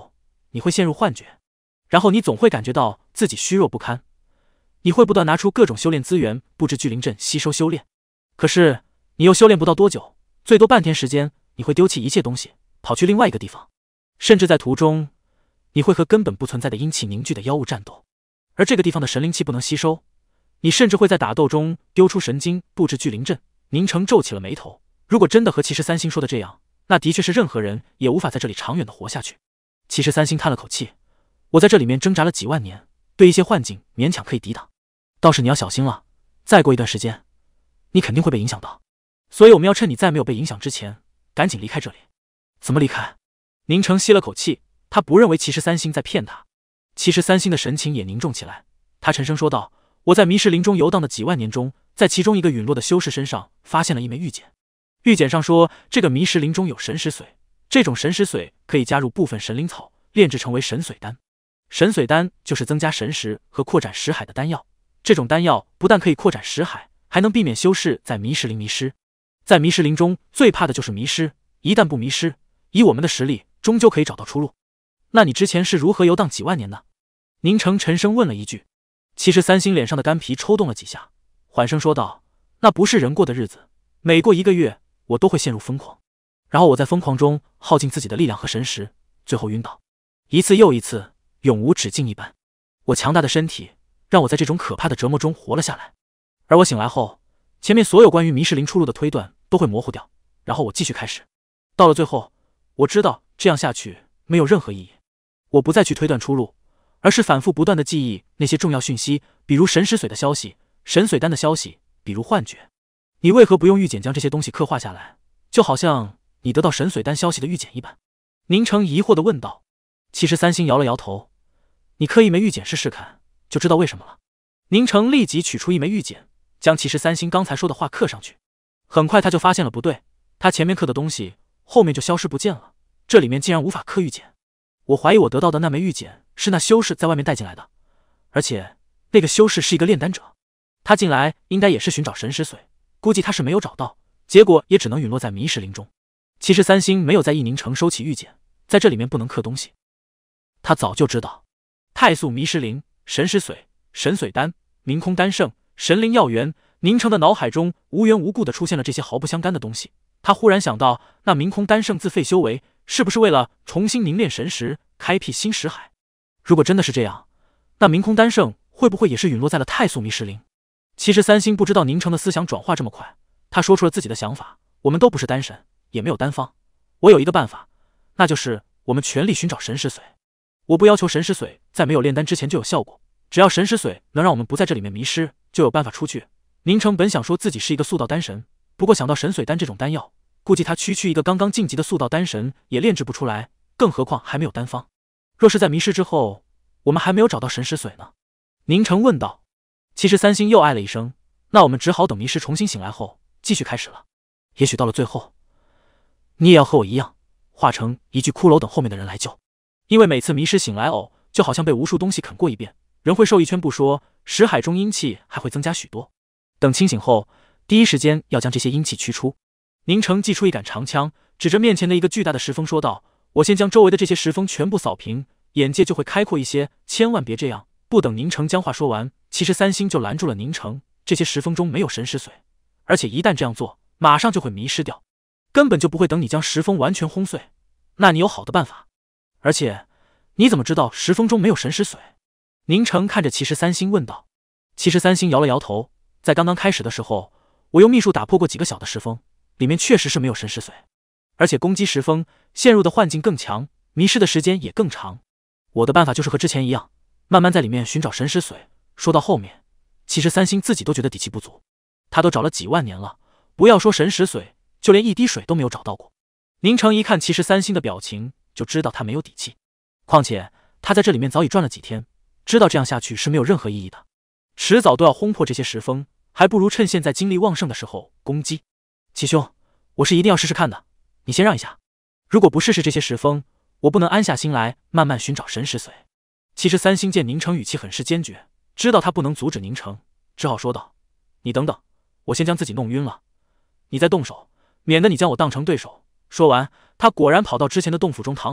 S1: 你会陷入幻觉，然后你总会感觉到自己虚弱不堪。你会不断拿出各种修炼资源布置聚灵阵吸收修炼，可是你又修炼不到多久，最多半天时间，你会丢弃一切东西，跑去另外一个地方，甚至在途中你会和根本不存在的阴气凝聚的妖物战斗，而这个地方的神灵气不能吸收，你甚至会在打斗中丢出神经布置聚灵阵。宁城皱起了眉头，如果真的和骑士三星说的这样，那的确是任何人也无法在这里长远的活下去。骑士三星叹了口气，我在这里面挣扎了几万年，对一些幻境勉强可以抵挡，倒是你要小心了，再过一段时间你肯定会被影响到，所以我们要趁你在没有被影响之前赶紧离开这里。怎么离开？宁城吸了口气，他不认为骑士三星在骗他。骑士三星的神情也凝重起来，他沉声说道，我在迷石林中游荡的几万年中，在其中一个陨落的修士身上发现了一枚玉简，玉简上说这个迷石林中有神石髓，这种神石髓可以加入部分神灵草炼制成为神髓丹，神髓丹就是增加神识和扩展识海的丹药，这种丹药不但可以扩展识海，还能避免修士在迷石林迷失。在迷石林中最怕的就是迷失，一旦不迷失，以我们的实力终究可以找到出路。那你之前是如何游荡几万年的？宁城沉声问了一句。其实三星脸上的干皮抽动了几下，缓声说道，那不是人过的日子，每过一个月我都会陷入疯狂，然后我在疯狂中耗尽自己的力量和神识，最后晕倒，一次又一次，永无止境一般。我强大的身体让我在这种可怕的折磨中活了下来，而我醒来后，前面所有关于迷石林出路的推断都会模糊掉，然后我继续开始。到了最后，我知道这样下去没有任何意义，我不再去推断出路，而是反复不断的记忆那些重要讯息，比如神石髓的消息，神髓丹的消息，比如幻觉。你为何不用玉简将这些东西刻画下来，就好像你得到神髓丹消息的玉简一般？宁城疑惑地问道。其实三星摇了摇头，你刻一枚玉简试试看，就知道为什么了。宁城立即取出一枚玉简，将骑士三星刚才说的话刻上去。很快他就发现了不对，他前面刻的东西后面就消失不见了，这里面竟然无法刻玉简。我怀疑我得到的那枚玉简是那修士在外面带进来的，而且那个修士是一个炼丹者，他进来应该也是寻找神石髓，估计他是没有找到，结果也只能陨落在迷石林中。其实三星没有在意宁城收起玉简，在这里面不能刻东西，他早就知道太素迷石林、神石髓、神髓丹、明空丹圣、神灵药源。宁城的脑海中无缘无故的出现了这些毫不相干的东西，他忽然想到，那明空丹圣自废修为，是不是为了重新凝练神识，开辟新识海？如果真的是这样，那明空丹圣会不会也是陨落在了太素迷石林？其实三星不知道宁城的思想转化这么快，他说出了自己的想法，我们都不是丹神，也没有丹方，我有一个办法，那就是我们全力寻找神石髓。我不要求神石髓在没有炼丹之前就有效果，只要神石髓能让我们不在这里面迷失，就有办法出去。宁城本想说自己是一个速道丹神，不过想到神髓丹这种丹药，估计他区区一个刚刚晋级的速道丹神也炼制不出来，更何况还没有丹方。若是在迷失之后，我们还没有找到神石髓呢？宁城问道。其实三星又唉了一声，那我们只好等迷失重新醒来后继续开始了。也许到了最后，你也要和我一样，化成一具骷髅等后面的人来救。因为每次迷失醒来后，就好像被无数东西啃过一遍，人会瘦一圈不说，识海中阴气还会增加许多。等清醒后，第一时间要将这些阴气驱出。宁城祭出一杆长枪，指着面前的一个巨大的石峰说道，我先将周围的这些石峰全部扫平，眼界就会开阔一些，千万别这样。不等宁城将话说完，其实三星就拦住了宁城，这些石峰中没有神石髓，而且一旦这样做，马上就会迷失掉，根本就不会等你将石峰完全轰碎。那你有好的办法？而且你怎么知道石峰中没有神石髓？宁城看着骑士三星问道。骑士三星摇了摇头，在刚刚开始的时候，我用秘术打破过几个小的石峰，里面确实是没有神石髓，而且攻击石峰陷入的幻境更强，迷失的时间也更长。我的办法就是和之前一样，慢慢在里面寻找神石髓。说到后面，其实三星自己都觉得底气不足，他都找了几万年了，不要说神石髓，就连一滴水都没有找到过。宁城一看骑士三星的表情，就知道他没有底气，况且他在这里面早已转了几天，知道这样下去是没有任何意义的，迟早都要轰破这些石峰，还不如趁现在精力旺盛的时候攻击。齐兄，我是一定要试试看的，你先让一下。如果不试试这些石峰，我不能安下心来慢慢寻找神石髓。其实三星见宁城语气很是坚决，知道他不能阻止宁城，只好说道，你等等，我先将自己弄晕了，你再动手，免得你将我当成对手。说完，他果然跑到之前的洞府中躺好，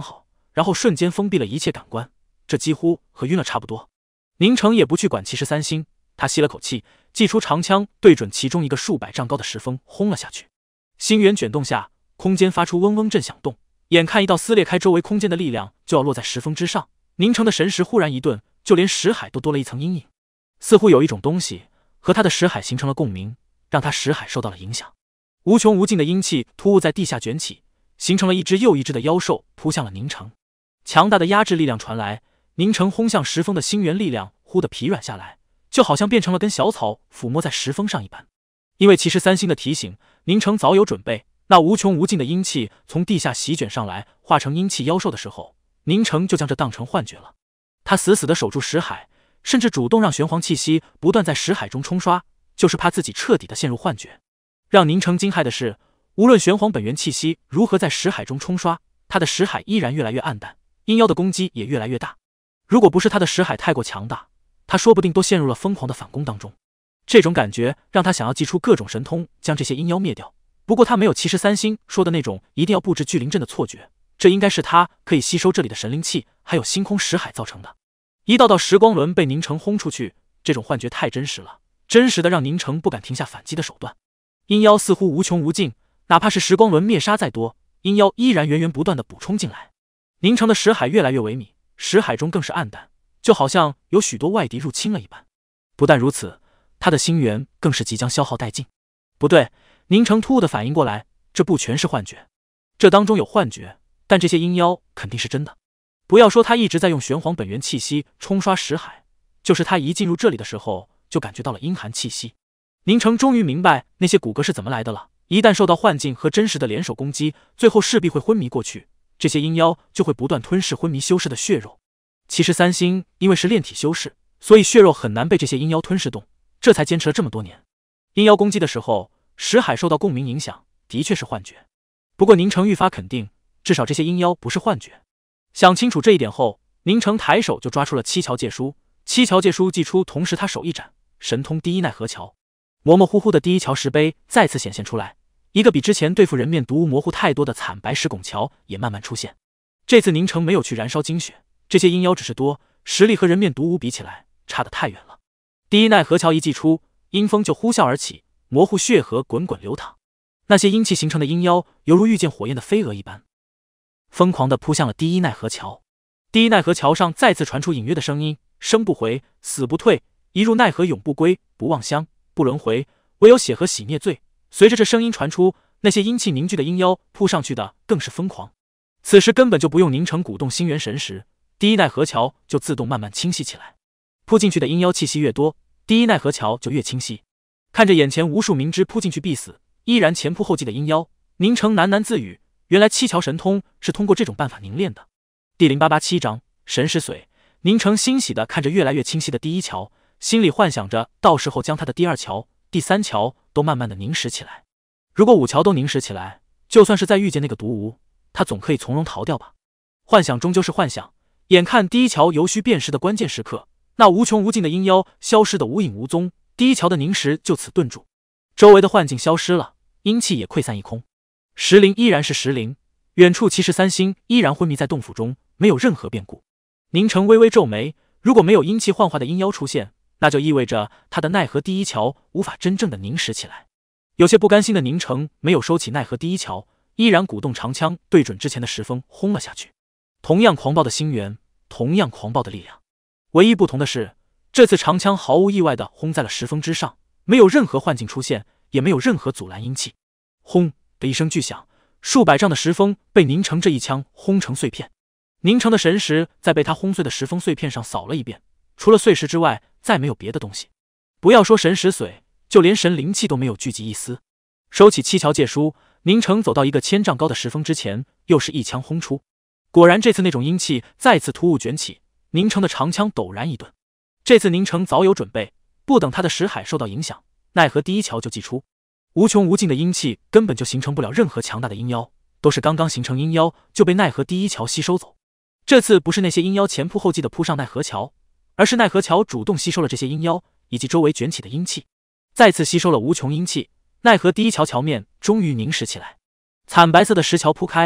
S1: 然后瞬间封闭了一切感官，这几乎和晕了差不多。宁城也不去管七十三星，他吸了口气，祭出长枪，对准其中一个数百丈高的石峰轰了下去。星源卷动下，空间发出嗡嗡震响动，眼看一道撕裂开周围空间的力量就要落在石峰之上，宁城的神识忽然一顿，就连识海都多了一层阴影，似乎有一种东西和他的识海形成了共鸣，让他识海受到了影响。无穷无尽的阴气突兀在地下卷起，形成了一只又一只的妖兽扑向了宁城。强大的压制力量传来，宁城轰向石峰的星源力量忽地疲软下来，就好像变成了根小草抚摸在石峰上一般。因为其实三星的提醒，宁城早有准备，那无穷无尽的阴气从地下席卷上来，化成阴气妖兽的时候，宁城就将这当成幻觉了。他死死地守住识海，甚至主动让玄黄气息不断在识海中冲刷，就是怕自己彻底的陷入幻觉。让宁城惊骇的是，无论玄黄本源气息如何在识海中冲刷，他的识海依然越来越暗淡，阴妖的攻击也越来越大。如果不是他的识海太过强大，他说不定都陷入了疯狂的反攻当中。这种感觉让他想要祭出各种神通将这些阴妖灭掉，不过他没有七十三星说的那种一定要布置聚灵阵的错觉，这应该是他可以吸收这里的神灵气还有星空识海造成的。一道道时光轮被宁城轰出去，这种幻觉太真实了，真实的让宁城不敢停下反击的手段。阴妖似乎无穷无尽，哪怕是时光轮灭杀再多，阴妖依然源源不断的补充进来。宁城的识海越来越萎靡，识海中更是暗淡，就好像有许多外敌入侵了一般。不但如此，他的星源更是即将消耗殆尽。不对，宁城突兀的反应过来，这不全是幻觉，这当中有幻觉，但这些阴妖肯定是真的。不要说他一直在用玄黄本源气息冲刷识海，就是他一进入这里的时候就感觉到了阴寒气息。宁城终于明白那些骨骼是怎么来的了，一旦受到幻境和真实的联手攻击，最后势必会昏迷过去，这些阴妖就会不断吞噬昏迷修士的血肉。其实三星因为是炼体修士，所以血肉很难被这些阴妖吞噬动，这才坚持了这么多年。阴妖攻击的时候，识海受到共鸣影响，的确是幻觉。不过宁城愈发肯定，至少这些阴妖不是幻觉。想清楚这一点后，宁城抬手就抓出了七桥界书，七桥界书祭出，同时他手一展，神通第一奈何桥，模模糊糊的第一桥石碑再次显现出来，一个比之前对付人面毒物模糊太多的惨白石拱桥也慢慢出现。这次宁城没有去燃烧精血，这些阴妖只是多，实力和人面毒物比起来差得太远了。第一奈何桥一祭出，阴风就呼啸而起，模糊血河滚滚流淌，那些阴气形成的阴妖犹如遇见火焰的飞蛾一般，疯狂地扑向了第一奈何桥。第一奈何桥上再次传出隐约的声音，生不回，死不退，一入奈何永不归，不忘乡，不轮回，唯有血河洗灭罪。随着这声音传出，那些阴气凝聚的阴妖扑上去的更是疯狂。此时根本就不用宁城鼓动星元神识，第一奈何桥就自动慢慢清晰起来。扑进去的阴妖气息越多，第一奈何桥就越清晰。看着眼前无数明知扑进去必死，依然前仆后继的阴妖，宁城喃喃自语，原来七桥神通是通过这种办法凝练的。第零八八七章神识髓。宁城欣喜地看着越来越清晰的第一桥，心里幻想着到时候将他的第二桥、第三桥都慢慢的凝实起来。如果五桥都凝实起来，就算是再遇见那个毒巫，他总可以从容逃掉吧。幻想终究是幻想，眼看第一桥由虚变实的关键时刻，那无穷无尽的阴妖消失得无影无踪，第一桥的凝实就此顿住，周围的幻境消失了，阴气也溃散一空。石灵依然是石灵，远处骑士三星依然昏迷在洞府中，没有任何变故。宁城微微皱眉，如果没有阴气幻化的阴妖出现，那就意味着他的奈何第一桥无法真正的凝实起来。有些不甘心的宁城没有收起奈何第一桥，依然鼓动长枪对准之前的石峰轰了下去。同样狂暴的星源，同样狂暴的力量，唯一不同的是，这次长枪毫无意外的轰在了石峰之上，没有任何幻境出现，也没有任何阻拦阴气。轰的一声巨响，数百丈的石峰被宁城这一枪轰成碎片。宁城的神识在被他轰碎的石峰碎片上扫了一遍，除了碎石之外，再没有别的东西。不要说神识髓，就连神灵气都没有聚集一丝。收起七桥界书，宁城走到一个千丈高的石峰之前，又是一枪轰出。果然，这次那种阴气再次突兀卷起，宁城的长枪陡然一顿。这次宁城早有准备，不等他的识海受到影响，奈何第一桥就祭出。无穷无尽的阴气根本就形成不了任何强大的阴妖，都是刚刚形成阴妖就被奈何第一桥吸收走。这次不是那些阴妖前仆后继的扑上奈何桥，而是奈何桥主动吸收了这些阴妖以及周围卷起的阴气，再次吸收了无穷阴气，奈何第一桥桥面终于凝实起来。惨白色的石桥铺开，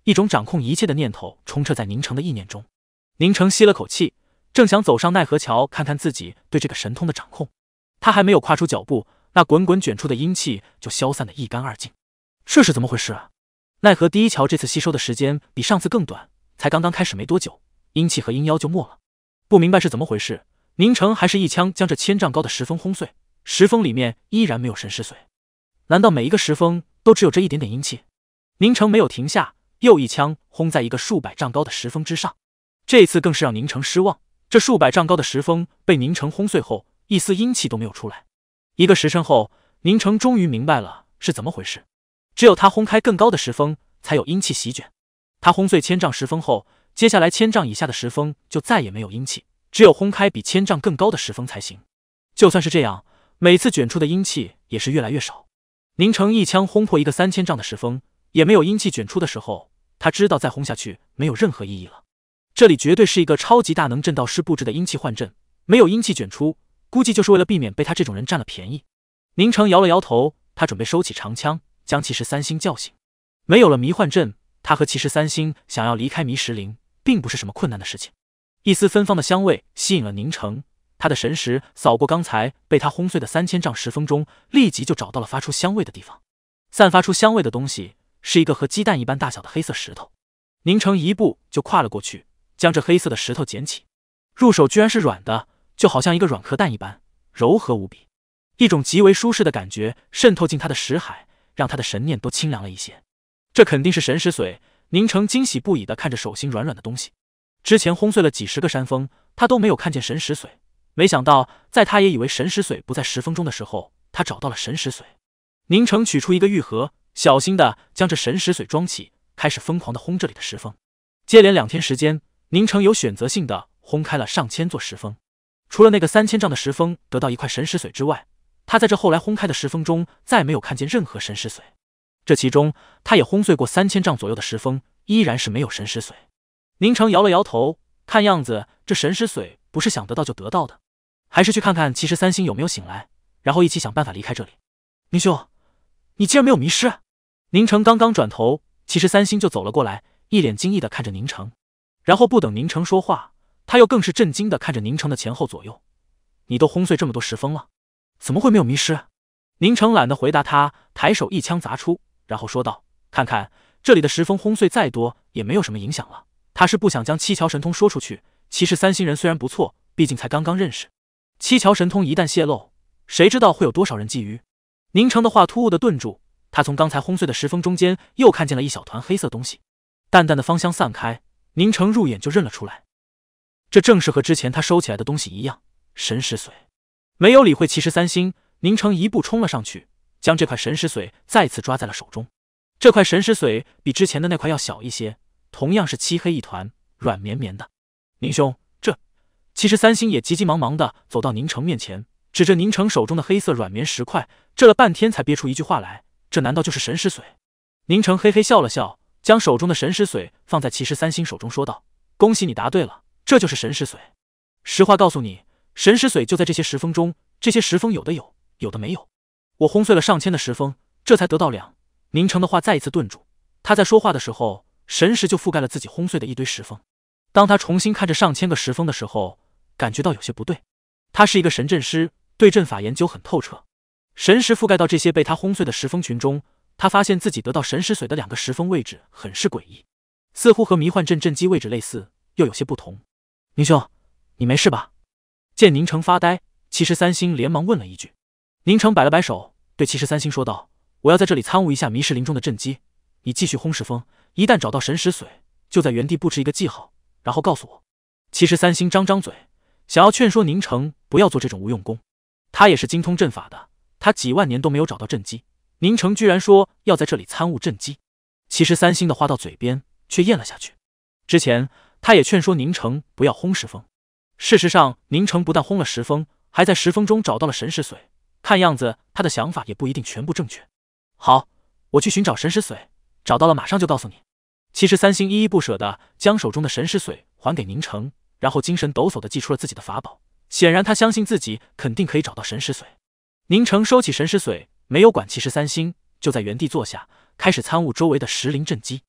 S1: 一种掌控一切的念头充斥在宁城的意念中。宁城吸了口气，正想走上奈何桥看看自己对这个神通的掌控，他还没有跨出脚步，那滚滚卷出的阴气就消散得一干二净。这是怎么回事啊？奈何第一桥这次吸收的时间比上次更短，才刚刚开始没多久，阴气和阴妖就没了。不明白是怎么回事，宁城还是一枪将这千丈高的石峰轰碎，石峰里面依然没有神石髓。难道每一个石峰都只有这一点点阴气？宁城没有停下，又一枪轰在一个数百丈高的石峰之上。这次更是让宁城失望，这数百丈高的石峰被宁城轰碎后，一丝阴气都没有出来。一个时辰后，宁城终于明白了是怎么回事。只有他轰开更高的石峰，才有阴气席卷。他轰碎千丈石峰后，接下来千丈以下的石峰就再也没有阴气，只有轰开比千丈更高的石峰才行。就算是这样，每次卷出的阴气也是越来越少。宁城一枪轰破一个三千丈的石峰，也没有阴气卷出的时候，他知道再轰下去没有任何意义了。这里绝对是一个超级大能阵道师布置的阴气幻阵，没有阴气卷出，估计就是为了避免被他这种人占了便宜。宁城摇了摇头，他准备收起长枪，将其实三星叫醒。没有了迷幻阵，他和其实三星想要离开迷石林，并不是什么困难的事情。一丝芬芳的香味吸引了宁城，他的神识扫过刚才被他轰碎的三千丈石峰中，立即就找到了发出香味的地方。散发出香味的东西是一个和鸡蛋一般大小的黑色石头。宁城一步就跨了过去，将这黑色的石头捡起，入手居然是软的，就好像一个软壳蛋一般，柔和无比。一种极为舒适的感觉渗透进他的识海，让他的神念都清凉了一些。这肯定是神石髓。宁城惊喜不已地看着手心软软的东西。之前轰碎了几十个山峰，他都没有看见神石髓，没想到在他也以为神石髓不在石峰中的时候，他找到了神石髓。宁城取出一个玉盒，小心地将这神石髓装起，开始疯狂地轰这里的石峰。接连两天时间，宁城有选择性地轰开了上千座石峰。除了那个三千丈的石峰得到一块神石髓之外，他在这后来轰开的石峰中再没有看见任何神石髓。这其中他也轰碎过三千丈左右的石峰，依然是没有神石髓。宁城摇了摇头，看样子这神石髓不是想得到就得到的，还是去看看其实三星有没有醒来，然后一起想办法离开这里。宁兄，你竟然没有迷失！宁城刚刚转头，其实三星就走了过来，一脸惊异地看着宁城，然后不等宁城说话，他又更是震惊地看着宁城的前后左右。你都轰碎这么多石峰了，怎么会没有迷失？宁城懒得回答他，抬手一枪砸出，然后说道：看看这里的石峰轰碎再多也没有什么影响了。他是不想将七桥神通说出去，其实三星人虽然不错，毕竟才刚刚认识，七桥神通一旦泄露，谁知道会有多少人觊觎。宁城的话突兀地顿住，他从刚才轰碎的石峰中间又看见了一小团黑色东西，淡淡的芳香散开，宁城入眼就认了出来。这正是和之前他收起来的东西一样，神石髓。没有理会其实三星，宁城一步冲了上去，将这块神石髓再次抓在了手中。这块神石髓比之前的那块要小一些，同样是漆黑一团，软绵绵的。宁兄，这……其实三星也急急忙忙地走到宁城面前，指着宁城手中的黑色软绵石块，这了半天才憋出一句话来：这难道就是神石髓？宁城嘿嘿笑了笑，将手中的神石髓放在其实三星手中，说道：恭喜你答对了，这就是神石髓。实话告诉你，神石髓就在这些石峰中，这些石峰有的有，有的没有。我轰碎了上千的石峰，这才得到两……宁城的话再一次顿住，他在说话的时候，神识就覆盖了自己轰碎的一堆石峰。当他重新看着上千个石峰的时候，感觉到有些不对。他是一个神阵师，对阵法研究很透彻。神识覆盖到这些被他轰碎的石峰群中，他发现自己得到神石髓的两个石峰位置很是诡异，似乎和迷幻阵阵基位置类似，又有些不同。宁兄，你没事吧？见宁城发呆，其实三星连忙问了一句。宁城摆了摆手，对其实三星说道：我要在这里参悟一下迷石林中的阵基，你继续轰石峰，一旦找到神石髓，就在原地布置一个记号，然后告诉我。其实三星张张嘴，想要劝说宁城不要做这种无用功。他也是精通阵法的，他几万年都没有找到阵基，宁城居然说要在这里参悟阵基。其实三星的话到嘴边却咽了下去。之前他也劝说宁城不要轰石峰，事实上宁城不但轰了石峰，还在石峰中找到了神石髓，看样子他的想法也不一定全部正确。好，我去寻找神石髓，找到了马上就告诉你。其实三星依依不舍地将手中的神石髓还给宁城，然后精神抖擞地祭出了自己的法宝，显然他相信自己肯定可以找到神石髓。宁城收起神石髓，没有管其实三星，就在原地坐下，开始参悟周围的石林阵基。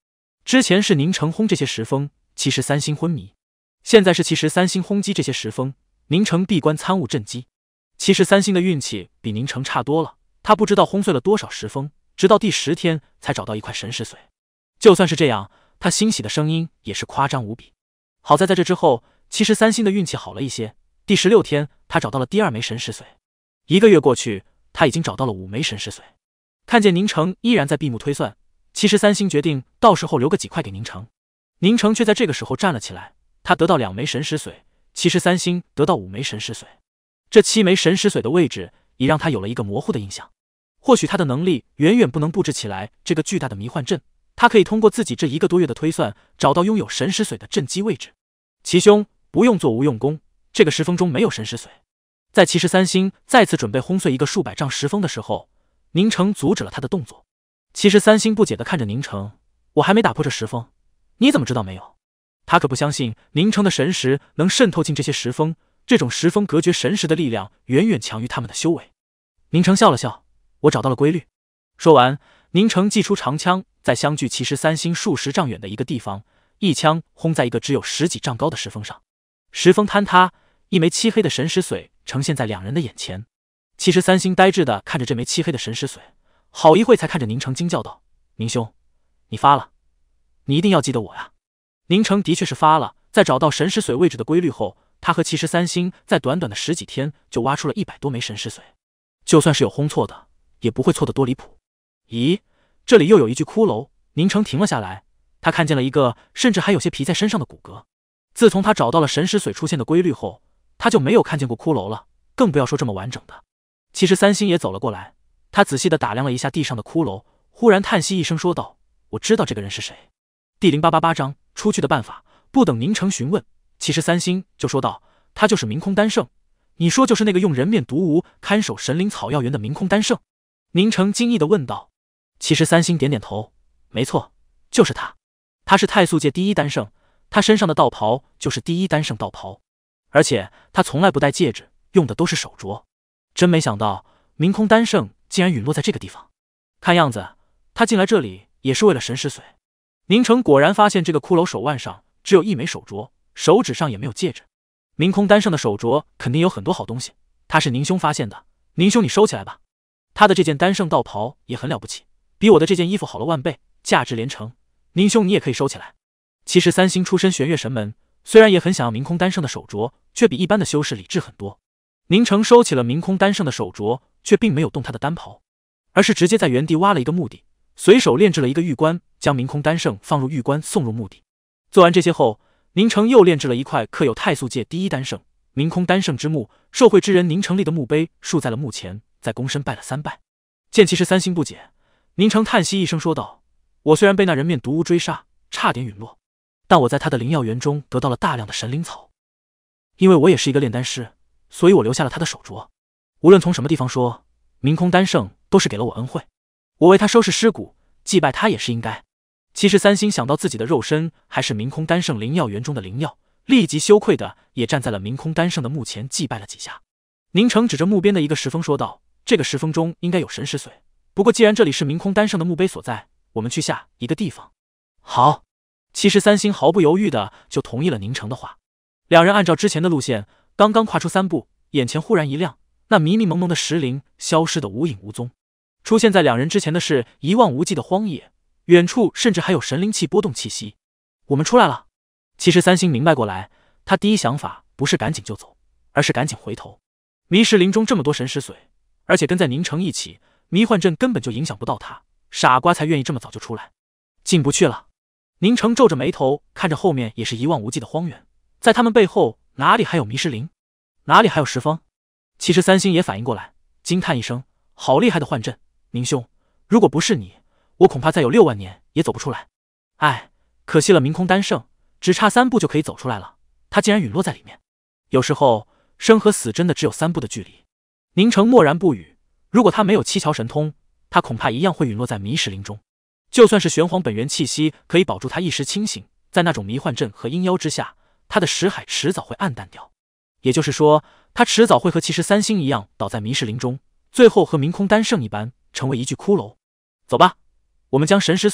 S1: 之前是宁城轰这些石峰，其实三星昏迷；现在是其实三星轰击这些石峰，宁城闭关参悟阵机。其实三星的运气比宁城差多了，他不知道轰碎了多少石峰，直到第十天才找到一块神石髓。就算是这样，他欣喜的声音也是夸张无比。好在在这之后，其实三星的运气好了一些。第十六天，他找到了第二枚神石髓。一个月过去，他已经找到了五枚神石髓。看见宁城依然在闭目推算，其实三星决定到时候留个几块给宁城。宁城却在这个时候站了起来，他得到两枚神石髓，其实三星得到五枚神石髓。这七枚神石髓的位置已让他有了一个模糊的印象。或许他的能力远远不能布置起来这个巨大的迷幻阵，他可以通过自己这一个多月的推算，找到拥有神石髓的阵基位置。齐兄，不用做无用功，这个石峰中没有神石髓。在其实三星再次准备轰碎一个数百丈石峰的时候，宁城阻止了他的动作。其实三星不解地看着宁城，我还没打破这石峰，你怎么知道没有？他可不相信宁城的神石能渗透进这些石峰，这种石峰隔绝神石的力量远远强于他们的修为。宁城笑了笑，我找到了规律。说完，宁城祭出长枪，在相距其实三星数十丈远的一个地方，一枪轰在一个只有十几丈高的石峰上。石峰坍塌，一枚漆黑的神石髓呈现在两人的眼前。其实三星呆滞地看着这枚漆黑的神石髓，好一会才看着宁城惊叫道：“宁兄，你发了，你一定要记得我呀！”宁城的确是发了，在找到神石髓位置的规律后，他和其实三星在短短的十几天就挖出了一百多枚神石髓。就算是有轰错的，也不会错得多离谱。咦，这里又有一具骷髅。宁城停了下来，他看见了一个甚至还有些皮在身上的骨骼。自从他找到了神石髓出现的规律后，他就没有看见过骷髅了，更不要说这么完整的。其实三星也走了过来，他仔细地打量了一下地上的骷髅，忽然叹息一声说道：“我知道这个人是谁。”第零八八八章出去的办法。不等宁城询问，其实三星就说道：“他就是明空丹圣。你说就是那个用人面毒无看守神灵草药园的明空丹圣？”宁城惊异地问道。其实三星点点头，没错，就是他。他是太素界第一丹圣，他身上的道袍就是第一丹圣道袍，而且他从来不戴戒指，用的都是手镯。真没想到明空丹圣竟然陨落在这个地方，看样子他进来这里也是为了神石髓。宁城果然发现这个骷髅手腕上只有一枚手镯，手指上也没有戒指。明空丹圣的手镯肯定有很多好东西，他是宁兄发现的，宁兄你收起来吧。他的这件丹圣道袍也很了不起，比我的这件衣服好了万倍，价值连城，宁兄你也可以收起来。其实三星出身玄月神门，虽然也很想要明空丹圣的手镯，却比一般的修士理智很多。宁城收起了明空丹圣的手镯，却并没有动他的丹袍，而是直接在原地挖了一个墓地，随手炼制了一个玉棺，将明空丹圣放入玉棺，送入墓地。做完这些后，宁城又炼制了一块刻有太素界第一丹圣明空丹圣之墓，受惠之人宁城立的墓碑竖在了墓前，在躬身拜了三拜。见其实三星不解，宁城叹息一声说道：“我虽然被那人面毒巫追杀，差点陨落，但我在他的灵药园中得到了大量的神灵草。因为我也是一个炼丹师，所以我留下了他的手镯。无论从什么地方说，明空丹圣都是给了我恩惠，我为他收拾尸骨，祭拜他也是应该。”其实三星想到自己的肉身还是明空丹圣灵药园中的灵药，立即羞愧的也站在了明空丹圣的墓前祭拜了几下。宁城指着墓边的一个石峰说道：“这个石峰中应该有神石髓，不过既然这里是明空丹圣的墓碑所在，我们去下一个地方。”好。其实三星毫不犹豫的就同意了宁城的话。两人按照之前的路线，刚刚跨出三步，眼前忽然一亮，那迷迷蒙蒙的石林消失得无影无踪。出现在两人之前的是一望无际的荒野，远处甚至还有神灵气波动气息。我们出来了。其实三星明白过来，他第一想法不是赶紧就走，而是赶紧回头。迷石林中这么多神石髓，而且跟在宁城一起，迷幻阵根本就影响不到他，傻瓜才愿意这么早就出来。进不去了。宁城皱着眉头看着后面也是一望无际的荒原，在他们背后哪里还有迷石林，哪里还有石峰？其实三星也反应过来，惊叹一声：“好厉害的幻阵，宁兄，如果不是你，我恐怕再有六万年也走不出来。哎，可惜了明空丹圣，只差三步就可以走出来了，他竟然陨落在里面。有时候生和死真的只有三步的距离。”宁城默然不语，如果他没有七窍神通，他恐怕一样会陨落在迷石林中。就算是玄黄本源气息可以保住他一时清醒，在那种迷幻阵和阴妖之下，他的识海迟早会暗淡掉。也就是说，他迟早会和其实三星一样倒在迷石林中，最后和明空丹圣一般成为一具骷髅。走吧，我们将神石髓和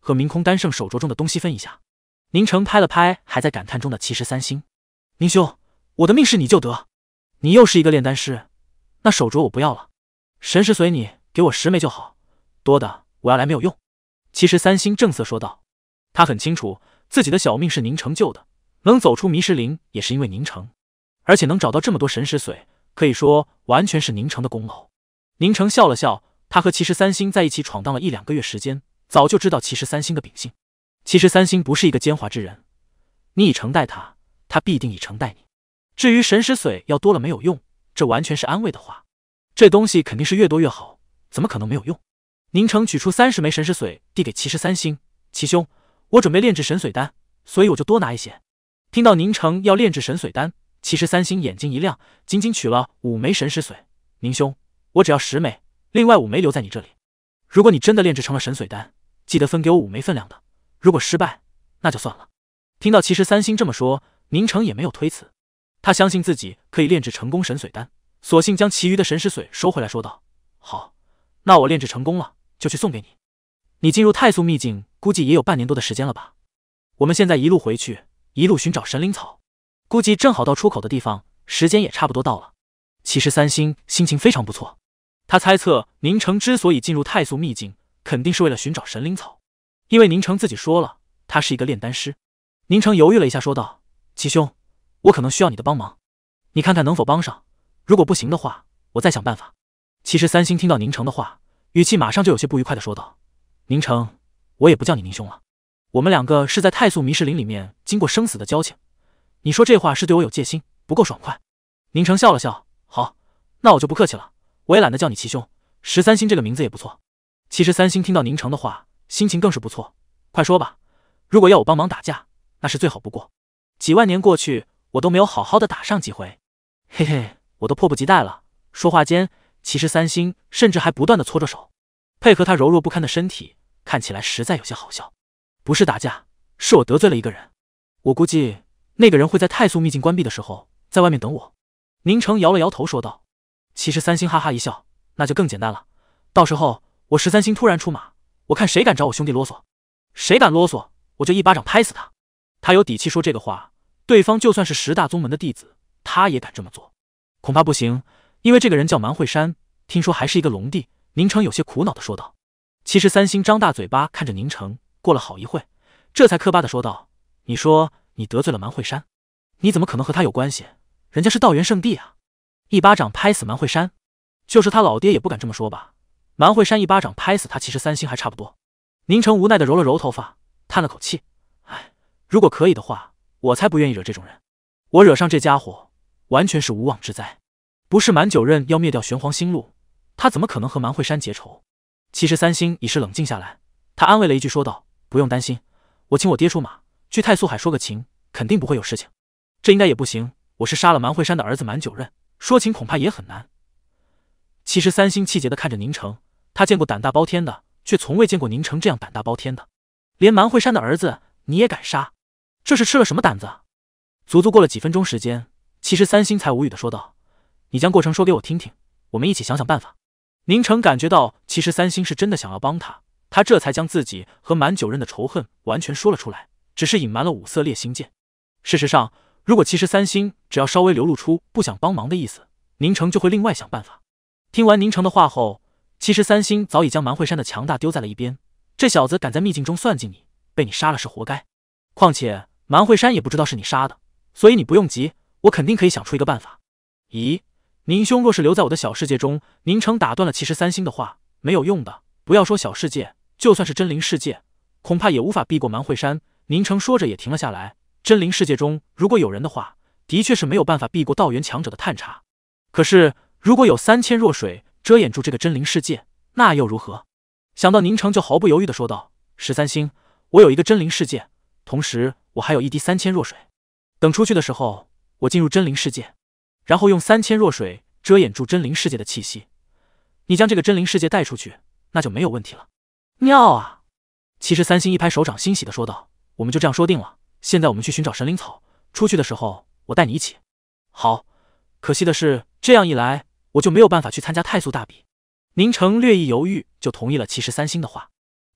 S1: 和明空丹圣手镯中的东西分一下。宁城拍了拍还在感叹中的七十三星，宁兄，我的命是你就得，你又是一个炼丹师，那手镯我不要了，神石随你，给我十枚就好，多的我要来没有用。七十三星正色说道。他很清楚自己的小命是宁城救的，能走出迷石林也是因为宁城，而且能找到这么多神石髓，可以说完全是宁城的功劳。宁城笑了笑，他和七十三星在一起闯荡了一两个月时间，早就知道七十三星的秉性。七十三星不是一个奸猾之人，你以诚待他，他必定以诚待你。至于神石髓要多了没有用，这完全是安慰的话，这东西肯定是越多越好，怎么可能没有用？宁城取出三十枚神石髓递给七十三星，七兄，我准备炼制神髓丹，所以我就多拿一些。听到宁城要炼制神髓丹，七十三星眼睛一亮，仅仅取了五枚神石髓。宁兄，我只要十枚，另外五枚留在你这里。如果你真的炼制成了神髓丹，记得分给我五枚分量的，如果失败，那就算了。听到七十三星这么说，宁城也没有推辞，他相信自己可以炼制成功神髓丹，索性将其余的神石髓收回来说道，好，那我炼制成功了就去送给你。你进入太素秘境估计也有半年多的时间了吧？我们现在一路回去，一路寻找神灵草，估计正好到出口的地方，时间也差不多到了。七十三星心情非常不错，他猜测宁城之所以进入太素秘境，肯定是为了寻找神灵草，因为宁城自己说了，他是一个炼丹师。宁城犹豫了一下说道，七兄，我可能需要你的帮忙，你看看能否帮上，如果不行的话，我再想办法。七十三星听到宁城的话，语气马上就有些不愉快的说道，宁城，我也不叫你宁兄了，我们两个是在太素迷石林里面经过生死的交情，你说这话是对我有戒心，不够爽快。宁城笑了笑，好，那我就不客气了，我也懒得叫你七兄，十三星这个名字也不错。七十三星听到宁城的话，心情更是不错，快说吧，如果要我帮忙打架，那是最好不过，几万年过去，我都没有好好的打上几回，嘿嘿，我都迫不及待了。说话间，七十三星甚至还不断的搓着手，配合他柔弱不堪的身体，看起来实在有些好笑。不是打架，是我得罪了一个人，我估计那个人会在太素秘境关闭的时候在外面等我。宁城摇了摇头说道。七十三星哈哈一笑，那就更简单了，到时候我十三星突然出马，我看谁敢找我兄弟啰嗦，谁敢啰嗦我就一巴掌拍死他。他有底气说这个话，对方就算是十大宗门的弟子，他也敢这么做？恐怕不行，因为这个人叫蛮惠山，听说还是一个龙帝。宁城有些苦恼的说道。七十三星张大嘴巴看着宁城，过了好一会，这才磕巴的说道，你说你得罪了蛮惠山，你怎么可能和他有关系？人家是道元圣地啊，一巴掌拍死蛮惠山，就是他老爹也不敢这么说吧？蛮惠山一巴掌拍死他七十三星还差不多。宁城无奈的揉了揉头发，叹了口气，唉，如果可以的话，我才不愿意惹这种人，我惹上这家伙完全是无妄之灾。不是蛮九任要灭掉玄黄星路，他怎么可能和蛮惠山结仇？七十三星已是冷静下来，他安慰了一句说道，不用担心，我请我爹出马，去太素海说个情，肯定不会有事情。这应该也不行，我是杀了蛮惠山的儿子蛮九任，说情恐怕也很难。七十三星气结的看着宁城，他见过胆大包天的，却从未见过宁城这样胆大包天的，连蛮惠山的儿子你也敢杀，这是吃了什么胆子啊？足足过了几分钟时间，七十三星才无语的说道，你将过程说给我听听，我们一起想想办法。宁城感觉到七十三星是真的想要帮他，他这才将自己和蛮九任的仇恨完全说了出来，只是隐瞒了五色烈星剑。事实上，如果七十三星只要稍微流露出不想帮忙的意思，宁城就会另外想办法。听完宁城的话后，七十三星早已将蛮惠山的强大丢在了一边，这小子敢在秘境中算计你，被你杀了是活该。况且蛮惠山也不知道是你杀的，所以你不用急，我肯定可以想出一个办法。咦，宁兄若是留在我的小世界中，宁城打断了七十三星的话，没有用的，不要说小世界，就算是真灵世界，恐怕也无法避过蛮惠山。宁城说着也停了下来，真灵世界中如果有人的话，的确是没有办法避过道元强者的探查，可是如果有三千弱水遮掩住这个真灵世界，那又如何？想到宁城就毫不犹豫地说道，十三星，我有一个真灵世界，同时我还有一滴三千弱水，等出去的时候，我进入真灵世界，然后用三千弱水遮掩住真灵世界的气息，你将这个真灵世界带出去，那就没有问题了。妙啊！七十三星一拍手掌，欣喜地说道，我们就这样说定了，现在我们去寻找神灵草，出去的时候我带你一起。好，可惜的是这样一来我就没有办法去参加太素大比。宁城略一犹豫就同意了七十三星的话。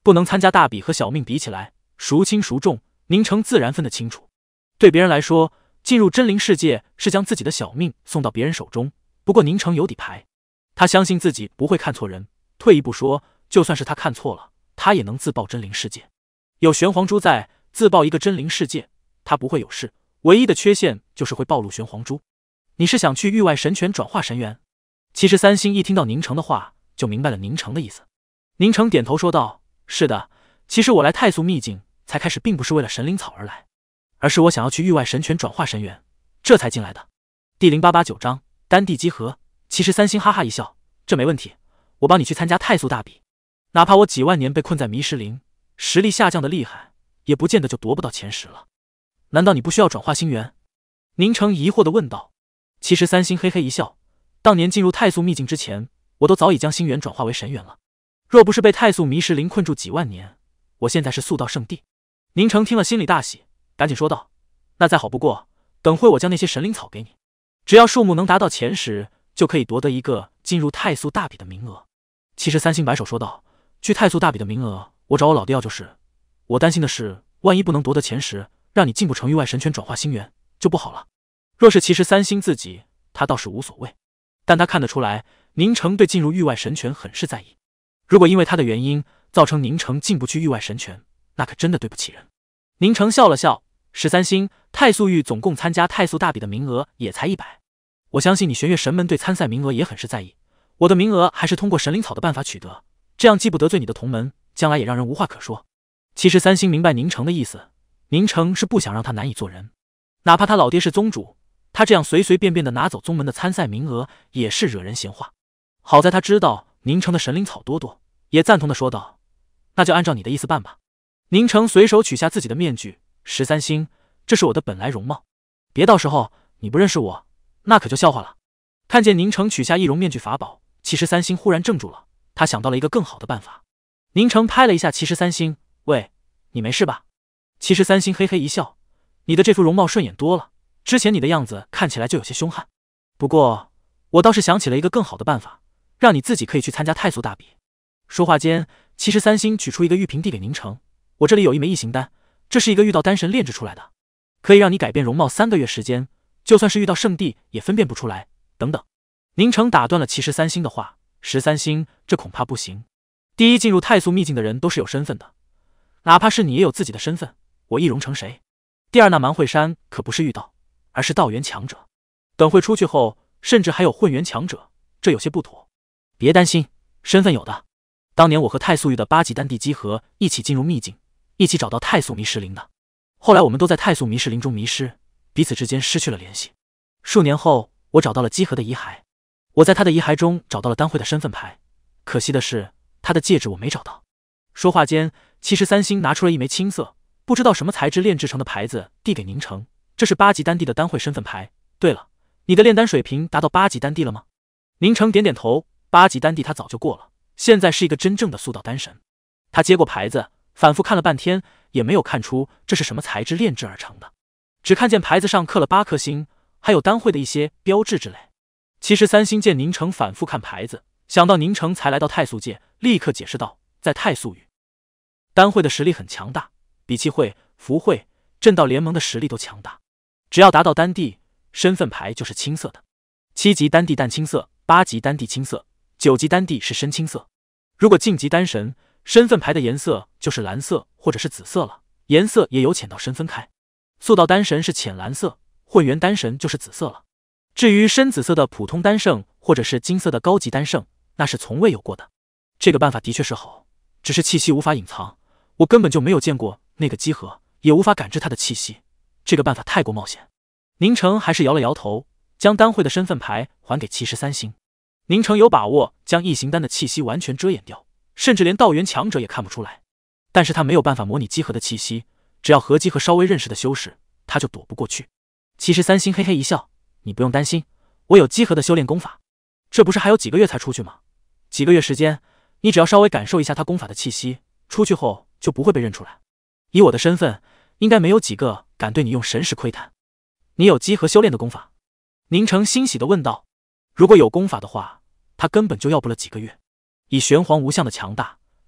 S1: 不能参加大比和小命比起来，孰轻孰重，宁城自然分得清楚。对别人来说，进入真灵世界是将自己的小命送到别人手中，不过宁城有底牌，他相信自己不会看错人。退一步说，就算是他看错了，他也能自爆真灵世界。有玄黄珠在，自爆一个真灵世界，他不会有事。唯一的缺陷就是会暴露玄黄珠。你是想去域外神泉转化神元？其实三星一听到宁城的话，就明白了宁城的意思。宁城点头说道：“是的，其实我来太素秘境才开始，并不是为了神灵草而来，而是我想要去域外神泉转化神元，这才进来的。”第零八八九章丹地集合。其实三星哈哈一笑：“这没问题，我帮你去参加太素大比。哪怕我几万年被困在迷石林，实力下降的厉害，也不见得就夺不到前十了。难道你不需要转化星元？”宁城疑惑地问道。其实三星嘿嘿一笑：“当年进入太素秘境之前，我都早已将星元转化为神元了。若不是被太素迷石林困住几万年，我现在是速道圣地。”宁城听了心里大喜，赶紧说道：“那再好不过，等会我将那些神灵草给你，只要数目能达到前十，就可以夺得一个进入太素大比的名额。”其实三星摆手说道：“去太素大比的名额，我找我老弟要就是。我担心的是，万一不能夺得前十，让你进不成域外神泉转化星元，就不好了。”若是其实三星自己，他倒是无所谓，但他看得出来，宁城对进入域外神泉很是在意。如果因为他的原因造成宁城进不去域外神泉，那可真的对不起人。宁城笑了笑：“十三星，太素域总共参加太素大比的名额也才一百，我相信你玄月神门对参赛名额也很是在意。我的名额还是通过神灵草的办法取得，这样既不得罪你的同门，将来也让人无话可说。”其实三星明白宁城的意思，宁城是不想让他难以做人，哪怕他老爹是宗主，他这样随随便便的拿走宗门的参赛名额，也是惹人闲话。好在他知道宁城的神灵草多多，也赞同的说道：“那就按照你的意思办吧。”宁城随手取下自己的面具：“十三星，这是我的本来容貌，别到时候你不认识我，那可就笑话了。”看见宁城取下易容面具法宝，其实三星忽然怔住了，他想到了一个更好的办法。宁城拍了一下其实三星：“喂，你没事吧？”其实三星嘿嘿一笑：“你的这副容貌顺眼多了，之前你的样子看起来就有些凶悍。不过我倒是想起了一个更好的办法，让你自己可以去参加太素大比。”说话间，其实三星取出一个玉瓶递给宁城：“我这里有一枚异形丹，这是一个遇到丹神炼制出来的，可以让你改变容貌三个月时间，就算是遇到圣地也分辨不出来。等等。”宁城打断了其实三星的话：“十三星，这恐怕不行。第一，进入太素秘境的人都是有身份的，哪怕是你也有自己的身份，我易容成谁？第二，那蛮会山可不是遇到，而是道元强者，等会出去后，甚至还有混元强者，这有些不妥。别担心，身份有的。当年我和太素域的八级丹地集合，一起进入秘境，一起找到太素迷石林的。后来我们都在太素迷石林中迷失，彼此之间失去了联系。数年后，我找到了姬和的遗骸，我在他的遗骸中找到了丹会的身份牌，可惜的是，他的戒指我没找到。”说话间，其实三星拿出了一枚青色不知道什么材质炼制成的牌子，递给宁城：“这是八级丹地的丹会身份牌。对了，你的炼丹水平达到八级丹地了吗？”宁城点点头：“八级丹地他早就过了，现在是一个真正的速道丹神。”他接过牌子，反复看了半天，也没有看出这是什么材质炼制而成的，只看见牌子上刻了八颗星，还有丹会的一些标志之类。其实三星见宁城反复看牌子，想到宁城才来到太素界，立刻解释道：“在太素域，丹会的实力很强大，比气会、符会、阵道联盟的实力都强大。只要达到丹地，身份牌就是青色的。七级丹地淡青色，八级丹地青色，九级丹地是深青色。如果晋级丹神，身份牌的颜色就是蓝色或者是紫色了，颜色也由浅到深分开。速道丹神是浅蓝色，混元丹神就是紫色了。至于深紫色的普通丹圣或者是金色的高级丹圣，那是从未有过的。这个办法的确是好，只是气息无法隐藏，我根本就没有见过那个姬和，也无法感知他的气息，这个办法太过冒险。”宁城还是摇了摇头，将丹会的身份牌还给七十三星。宁城有把握将异形丹的气息完全遮掩掉，甚至连道元强者也看不出来，但是他没有办法模拟姬和的气息，只要和姬和稍微认识的修士，他就躲不过去。七十三星嘿嘿一笑：“你不用担心，我有姬和的修炼功法，这不是还有几个月才出去吗？几个月时间，你只要稍微感受一下他功法的气息，出去后就不会被认出来。以我的身份，应该没有几个敢对你用神识窥探。你有姬和修炼的功法？”宁城欣喜地问道。如果有功法的话，他根本就要不了几个月。以玄黄无相的强大，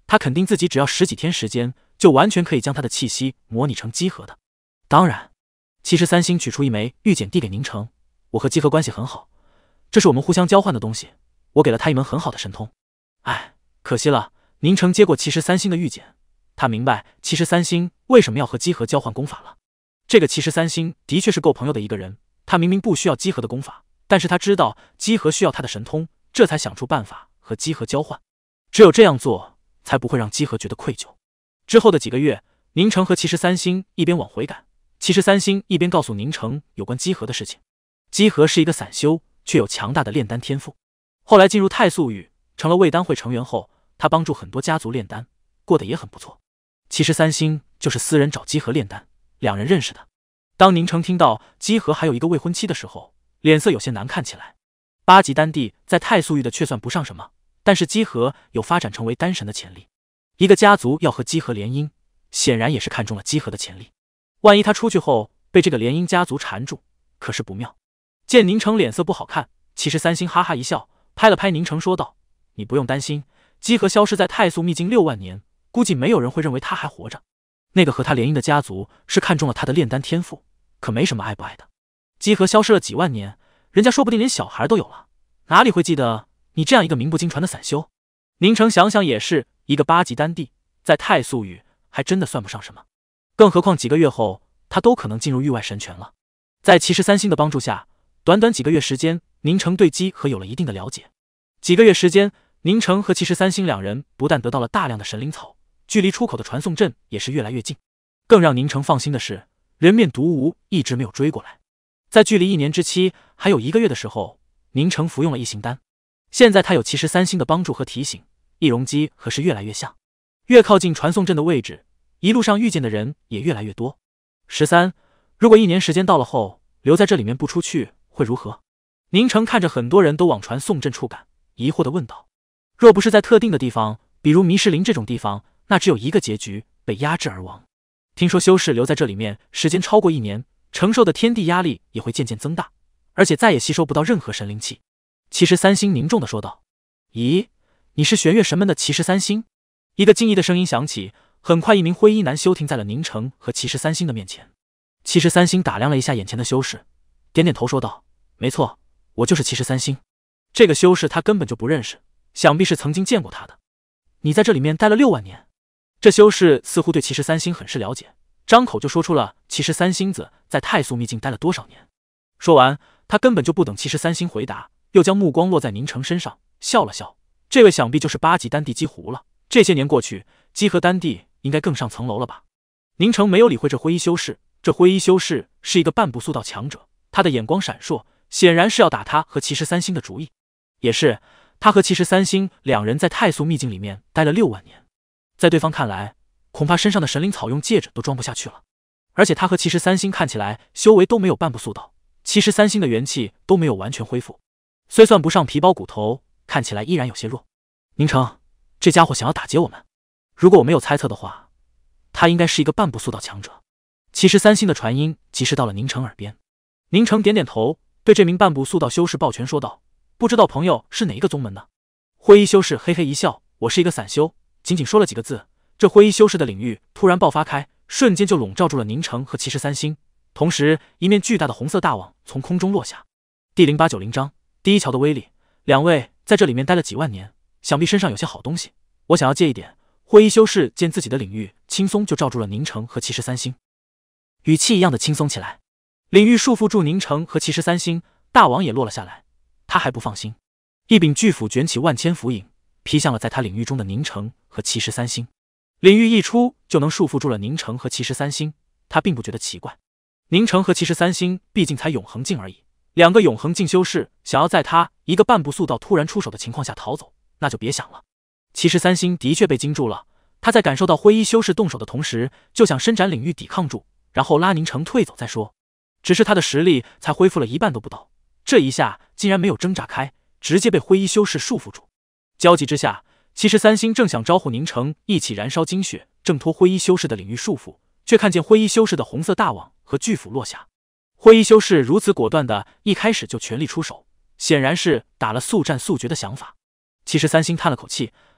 S1: 他肯定自己只要十几天时间，就完全可以将他的气息模拟成姬和的。当然，其实三星取出一枚玉简递给宁城，我和姬和关系很好，这是我们互相交换的东西，我给了他一门很好的神通。哎，可惜了。宁城接过其实三星的玉简，他明白其实三星为什么要和姬和交换功法了。这个其实三星的确是够朋友的一个人，他明明不需要姬和的功法，但是他知道姬和需要他的神通，这才想出办法和姬和交换。只有这样做，才不会让姬和觉得愧疚。之后的几个月，宁城和其实三星一边往回赶，其实三星一边告诉宁城有关姬和的事情。姬和是一个散修，却有强大的炼丹天赋。后来进入太素域，成了卫丹会成员后，他帮助很多家族炼丹，过得也很不错。其实三星就是私人找姬和炼丹，两人认识的。当宁城听到姬和还有一个未婚妻的时候，脸色有些难看起来。八级丹帝在太素域的却算不上什么，但是姬和有发展成为丹神的潜力。一个家族要和姬和联姻，显然也是看中了姬和的潜力。万一他出去后被这个联姻家族缠住，可是不妙。见宁城脸色不好看，其实三星哈哈一笑，拍了拍宁城说道：“你不用担心，姬和消失在太素秘境六万年，估计没有人会认为他还活着。那个和他联姻的家族是看中了他的炼丹天赋，可没什么爱不爱的。姬和消失了几万年，人家说不定连小孩都有了，哪里会记得你这样一个名不经传的散修？”宁城想想也是，一个八级丹帝在太素域还真的算不上什么，更何况几个月后他都可能进入域外神权了。在骑士三星的帮助下，短短几个月时间，宁城对姬和有了一定的了解。几个月时间，宁城和骑士三星两人不但得到了大量的神灵草，距离出口的传送阵也是越来越近。更让宁城放心的是，人面毒无一直没有追过来。在距离一年之期还有一个月的时候，宁城服用了一行丹。现在他有骑士三星的帮助和提醒，易容姬和是越来越像。越靠近传送阵的位置，一路上遇见的人也越来越多。十三，如果一年时间到了后留在这里面不出去会如何？宁城看着很多人都往传送阵处赶，疑惑地问道。若不是在特定的地方，比如迷失林这种地方，那只有一个结局，被压制而亡。听说修士留在这里面时间超过一年，承受的天地压力也会渐渐增大，而且再也吸收不到任何神灵气。骑士三星凝重地说道。咦，你是玄月神门的骑士三星？一个惊异的声音响起，很快一名灰衣男修停在了宁城和骑士三星的面前。骑士三星打量了一下眼前的修士，点点头说道：“没错，我就是骑士三星。”这个修士他根本就不认识，想必是曾经见过他的。你在这里面待了六万年。这修士似乎对骑士三星很是了解，张口就说出了骑士三星子在太素秘境待了多少年。说完，他根本就不等骑士三星回答，又将目光落在宁城身上，笑了笑。这位想必就是八级丹帝姬胡了。这些年过去，姬和丹帝应该更上层楼了吧？宁城没有理会这灰衣修士，这灰衣修士是一个半步速道强者，他的眼光闪烁，显然是要打他和骑士三星的主意。也是，他和骑士三星两人在太素秘境里面待了六万年，在对方看来，恐怕身上的神灵草用戒指都装不下去了。而且他和骑士三星看起来修为都没有半步速道，骑士三星的元气都没有完全恢复，虽算不上皮包骨头，看起来依然有些弱。宁城，这家伙想要打劫我们，如果我没有猜测的话，他应该是一个半步速道强者。骑士三星的传音及时到了宁城耳边，宁城点点头，对这名半步速道修士抱拳说道：“不知道朋友是哪一个宗门的？”灰衣修士嘿嘿一笑：“我是一个散修。”仅仅说了几个字，这灰衣修士的领域突然爆发开，瞬间就笼罩住了宁城和骑士三星，同时一面巨大的红色大网从空中落下。第零八九零章第一桥的威力，两位在这里面待了几万年，想必身上有些好东西，我想要借一点。灰衣修士见自己的领域轻松就罩住了宁城和骑士三星，语气一样的轻松起来。领域束缚住宁城和骑士三星，大网也落了下来。他还不放心，一柄巨斧卷起万千斧影，劈向了在他领域中的宁城和骑士三星。领域一出就能束缚住了宁城和骑士三星，他并不觉得奇怪。宁城和骑士三星毕竟才永恒境而已，两个永恒境修士想要在他一个半步速道突然出手的情况下逃走，那就别想了。骑士三星的确被惊住了，他在感受到灰衣修士动手的同时，就想伸展领域抵抗住，然后拉宁城退走再说。只是他的实力才恢复了一半都不到，这一下竟然没有挣扎开，直接被灰衣修士束缚住。焦急之下，骑士三星正想招呼宁城一起燃烧精血，挣脱灰衣修士的领域束缚，却看见灰衣修士的红色大网和巨斧落下。灰衣修士如此果断的一开始就全力出手，显然是打了速战速决的想法。骑士三星叹了口气，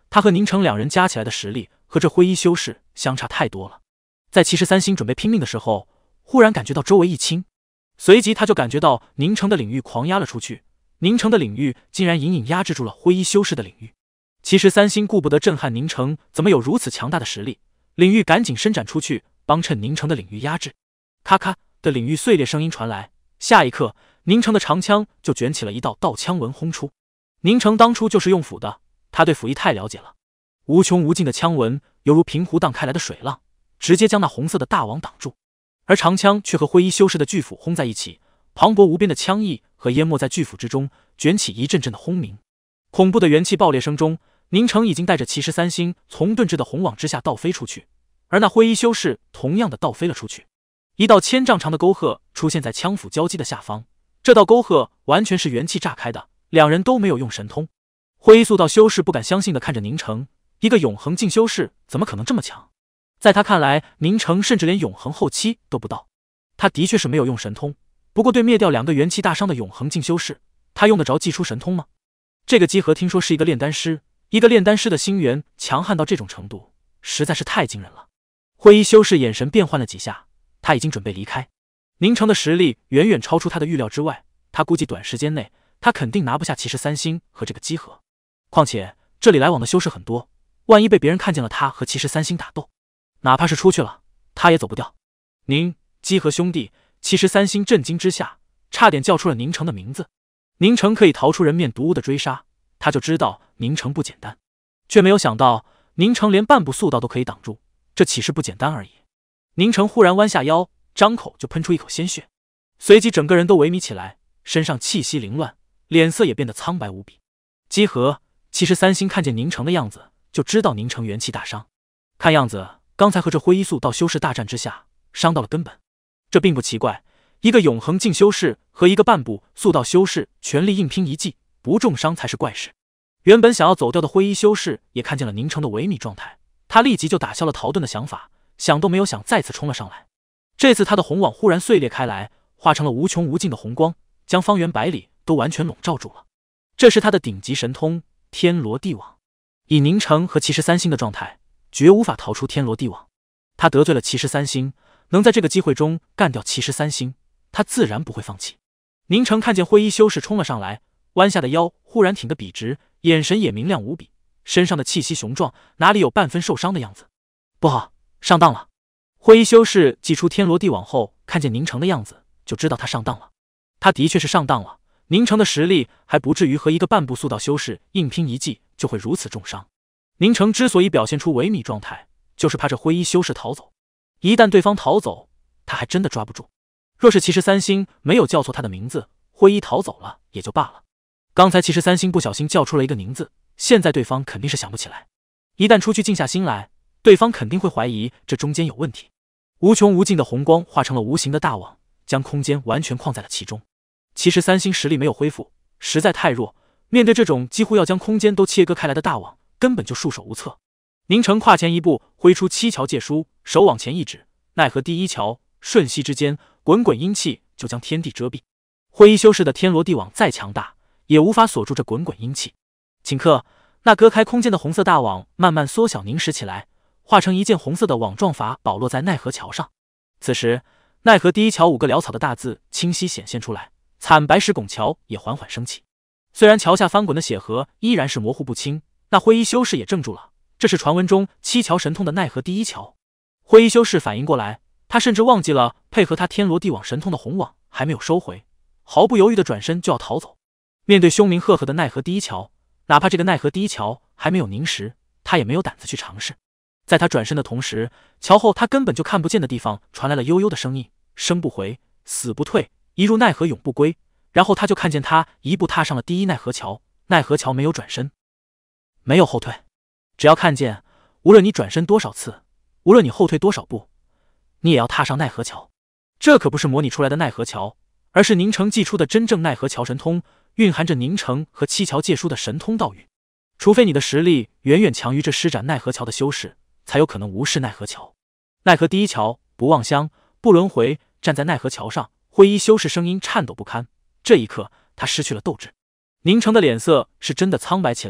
S1: 他和宁城两人加起来的实力和这灰衣修士相差太多了。在骑士三星准备拼命的时候，忽然感觉到周围一轻，随即他就感觉到宁城的领域狂压了出去，宁城的领域竟然隐隐压制住了灰衣修士的领域。骑士三星顾不得震撼宁城怎么有如此强大的实力，领域赶紧伸展出去，帮衬宁城的领域压制。咔咔的领域碎裂声音传来，下一刻宁城的长枪就卷起了一道道枪纹轰出。宁城当初就是用斧的，他对斧艺太了解了，无穷无尽的枪纹犹如平湖荡开来的水浪，直接将那红色的大网挡住，而长枪却和灰衣修士的巨斧轰在一起，磅礴无边的枪意和淹没在巨斧之中，卷起一阵阵的轰鸣。恐怖的元气爆裂声中，宁城已经带着骑士三星从顿制的红网之下倒飞出去，而那灰衣修士同样的倒飞了出去。一道千丈长的沟壑出现在枪斧交击的下方，这道沟壑完全是元气炸开的，两人都没有用神通。灰衣塑道修士不敢相信地看着宁城，一个永恒境修士怎么可能这么强？在他看来，宁城甚至连永恒后期都不到。他的确是没有用神通，不过对灭掉两个元气大伤的永恒境修士，他用得着祭出神通吗？这个姬和听说是一个炼丹师，一个炼丹师的心源强悍到这种程度，实在是太惊人了。灰衣修士眼神变换了几下，他已经准备离开。宁城的实力远远超出他的预料之外，他估计短时间内他肯定拿不下骑士三星和这个姬和。况且这里来往的修士很多，万一被别人看见了他和骑士三星打斗，哪怕是出去了，他也走不掉。宁姬和兄弟，骑士三星震惊之下，差点叫出了宁城的名字。宁城可以逃出人面毒巫的追杀，他就知道宁城不简单，却没有想到宁城连半步速道都可以挡住，这岂是不简单而已。宁城忽然弯下腰，张口就喷出一口鲜血，随即整个人都萎靡起来，身上气息凌乱，脸色也变得苍白无比。姬和骑士三星看见宁城的样子，就知道宁城元气大伤，看样子刚才和这灰衣塑道修士大战之下伤到了根本。这并不奇怪，一个永恒境修士和一个半步塑道修士全力硬拼一记，不重伤才是怪事。原本想要走掉的灰衣修士也看见了宁城的萎靡状态，他立即就打消了逃遁的想法，想都没有想再次冲了上来。这次他的红网忽然碎裂开来，化成了无穷无尽的红光，将方圆百里都完全笼罩住了。这是他的顶级神通天罗地网，以宁城和骑士三星的状态，绝无法逃出天罗地网。他得罪了骑士三星，能在这个机会中干掉骑士三星，他自然不会放弃。宁城看见灰衣修士冲了上来，弯下的腰忽然挺得笔直，眼神也明亮无比，身上的气息雄壮，哪里有半分受伤的样子。不好，上当了！灰衣修士祭出天罗地网后，看见宁城的样子，就知道他上当了。他的确是上当了，宁城的实力还不至于和一个半步塑道修士硬拼一记就会如此重伤。宁城之所以表现出萎靡状态，就是怕这灰衣修士逃走，一旦对方逃走，他还真的抓不住。若是骑士三星没有叫错他的名字，灰衣逃走了也就罢了。刚才骑士三星不小心叫出了一个宁字，现在对方肯定是想不起来。一旦出去静下心来，对方肯定会怀疑这中间有问题。无穷无尽的红光化成了无形的大网，将空间完全框在了其中。骑士三星实力没有恢复，实在太弱，面对这种几乎要将空间都切割开来的大网，根本就束手无策。宁城跨前一步，挥出七桥借书，手往前一指，奈何第一桥，瞬息之间，滚滚阴气就将天地遮蔽。灰衣修士的天罗地网再强大，也无法锁住这滚滚阴气。顷刻，那割开空间的红色大网慢慢缩小凝实起来，化成一件红色的网状法宝落在奈何桥上。此时，奈何第一桥五个潦草的大字清晰显现出来，惨白石拱桥也缓缓升起。虽然桥下翻滚的血河依然是模糊不清，那灰衣修士也怔住了，这是传闻中七桥神通的奈何第一桥。灰衣修士反应过来，他甚至忘记了配合他天罗地网神通的红网还没有收回，毫不犹豫的转身就要逃走。面对凶名赫赫的奈何第一桥，哪怕这个奈何第一桥还没有凝实，他也没有胆子去尝试。在他转身的同时，桥后他根本就看不见的地方传来了悠悠的声音：生不回，死不退，一入奈何永不归。然后他就看见他一步踏上了第一奈何桥，奈何桥没有转身，没有后退。只要看见，无论你转身多少次，无论你后退多少步，你也要踏上奈何桥。这可不是模拟出来的奈何桥，而是宁城祭出的真正奈何桥神通，蕴含着宁城和七桥借书的神通道语。除非你的实力远远强于这施展奈何桥的修士，才有可能无视奈何桥。奈何第一桥，不望乡，不轮回。站在奈何桥上，灰衣修士声音颤抖不堪。这一刻，他失去了斗志。宁城的脸色是真的苍白起来，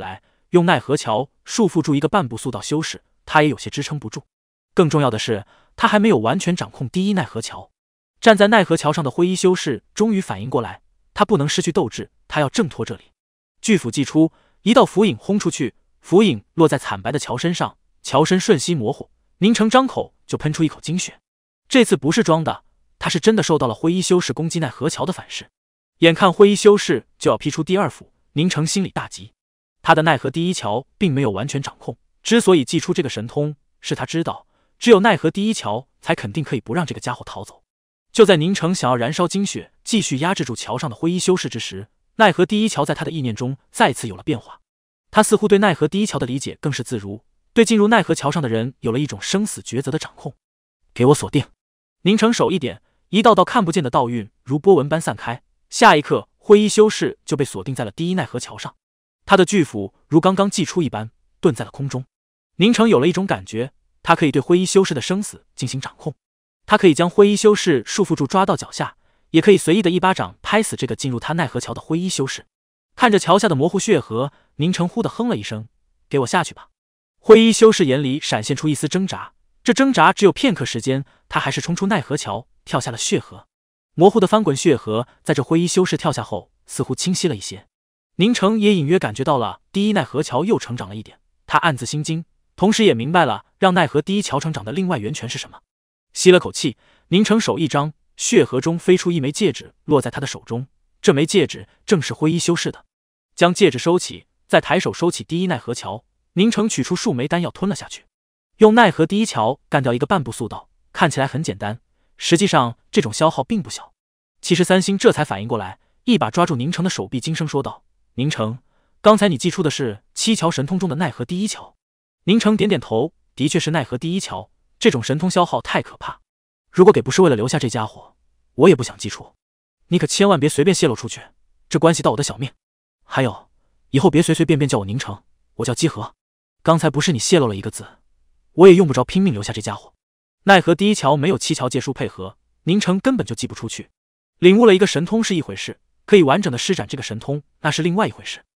S1: 用奈何桥束缚住一个半步速道修士，他也有些支撑不住。更重要的是，他还没有完全掌控第一奈何桥。站在奈何桥上的灰衣修士终于反应过来，他不能失去斗志，他要挣脱这里。巨斧祭出，一道斧影轰出去，斧影落在惨白的桥身上，桥身瞬息模糊。宁城张口就喷出一口精血，这次不是装的，他是真的受到了灰衣修士攻击奈何桥的反噬。眼看灰衣修士就要劈出第二斧，宁城心里大急。他的奈何第一桥并没有完全掌控，之所以祭出这个神通，是他知道只有奈何第一桥才肯定可以不让这个家伙逃走。就在宁城想要燃烧精血继续压制住桥上的灰衣修士之时，奈何第一桥在他的意念中再次有了变化。他似乎对奈何第一桥的理解更是自如，对进入奈何桥上的人有了一种生死抉择的掌控。给我锁定！宁城手一点，一道道看不见的道韵如波纹般散开，下一刻灰衣修士就被锁定在了第一奈何桥上。他的巨斧如刚刚祭出一般顿在了空中。宁城有了一种感觉，他可以对灰衣修士的生死进行掌控。他可以将灰衣修士束缚住抓到脚下，也可以随意的一巴掌拍死这个进入他奈何桥的灰衣修士。看着桥下的模糊血河，宁城忽地哼了一声，给我下去吧。灰衣修士眼里闪现出一丝挣扎，这挣扎只有片刻时间，他还是冲出奈何桥，跳下了血河。模糊的翻滚血河在这灰衣修士跳下后似乎清晰了一些。宁城也隐约感觉到了第一奈何桥又成长了一点，他暗自心惊，同时也明白了让奈何第一桥成长的另外源泉是什么。吸了口气，宁城手一张，血河中飞出一枚戒指，落在他的手中。这枚戒指正是灰衣修士的。将戒指收起，再抬手收起第一奈何桥，宁城取出数枚丹药吞了下去。用奈何第一桥干掉一个半步速道，看起来很简单，实际上这种消耗并不小。其实三星这才反应过来，一把抓住宁城的手臂，轻声说道：“宁城，刚才你祭出的是七桥神通中的奈何第一桥。”宁城点点头，的确是奈何第一桥。这种神通消耗太可怕，如果给不是为了留下这家伙，我也不想祭出。你可千万别随便泄露出去，这关系到我的小命。还有，以后别随随便便叫我宁城，我叫姬和。刚才不是你泄露了一个字，我也用不着拼命留下这家伙。奈何第一桥没有七桥借书配合，宁城根本就祭不出去。领悟了一个神通是一回事，可以完整的施展这个神通那是另外一回事。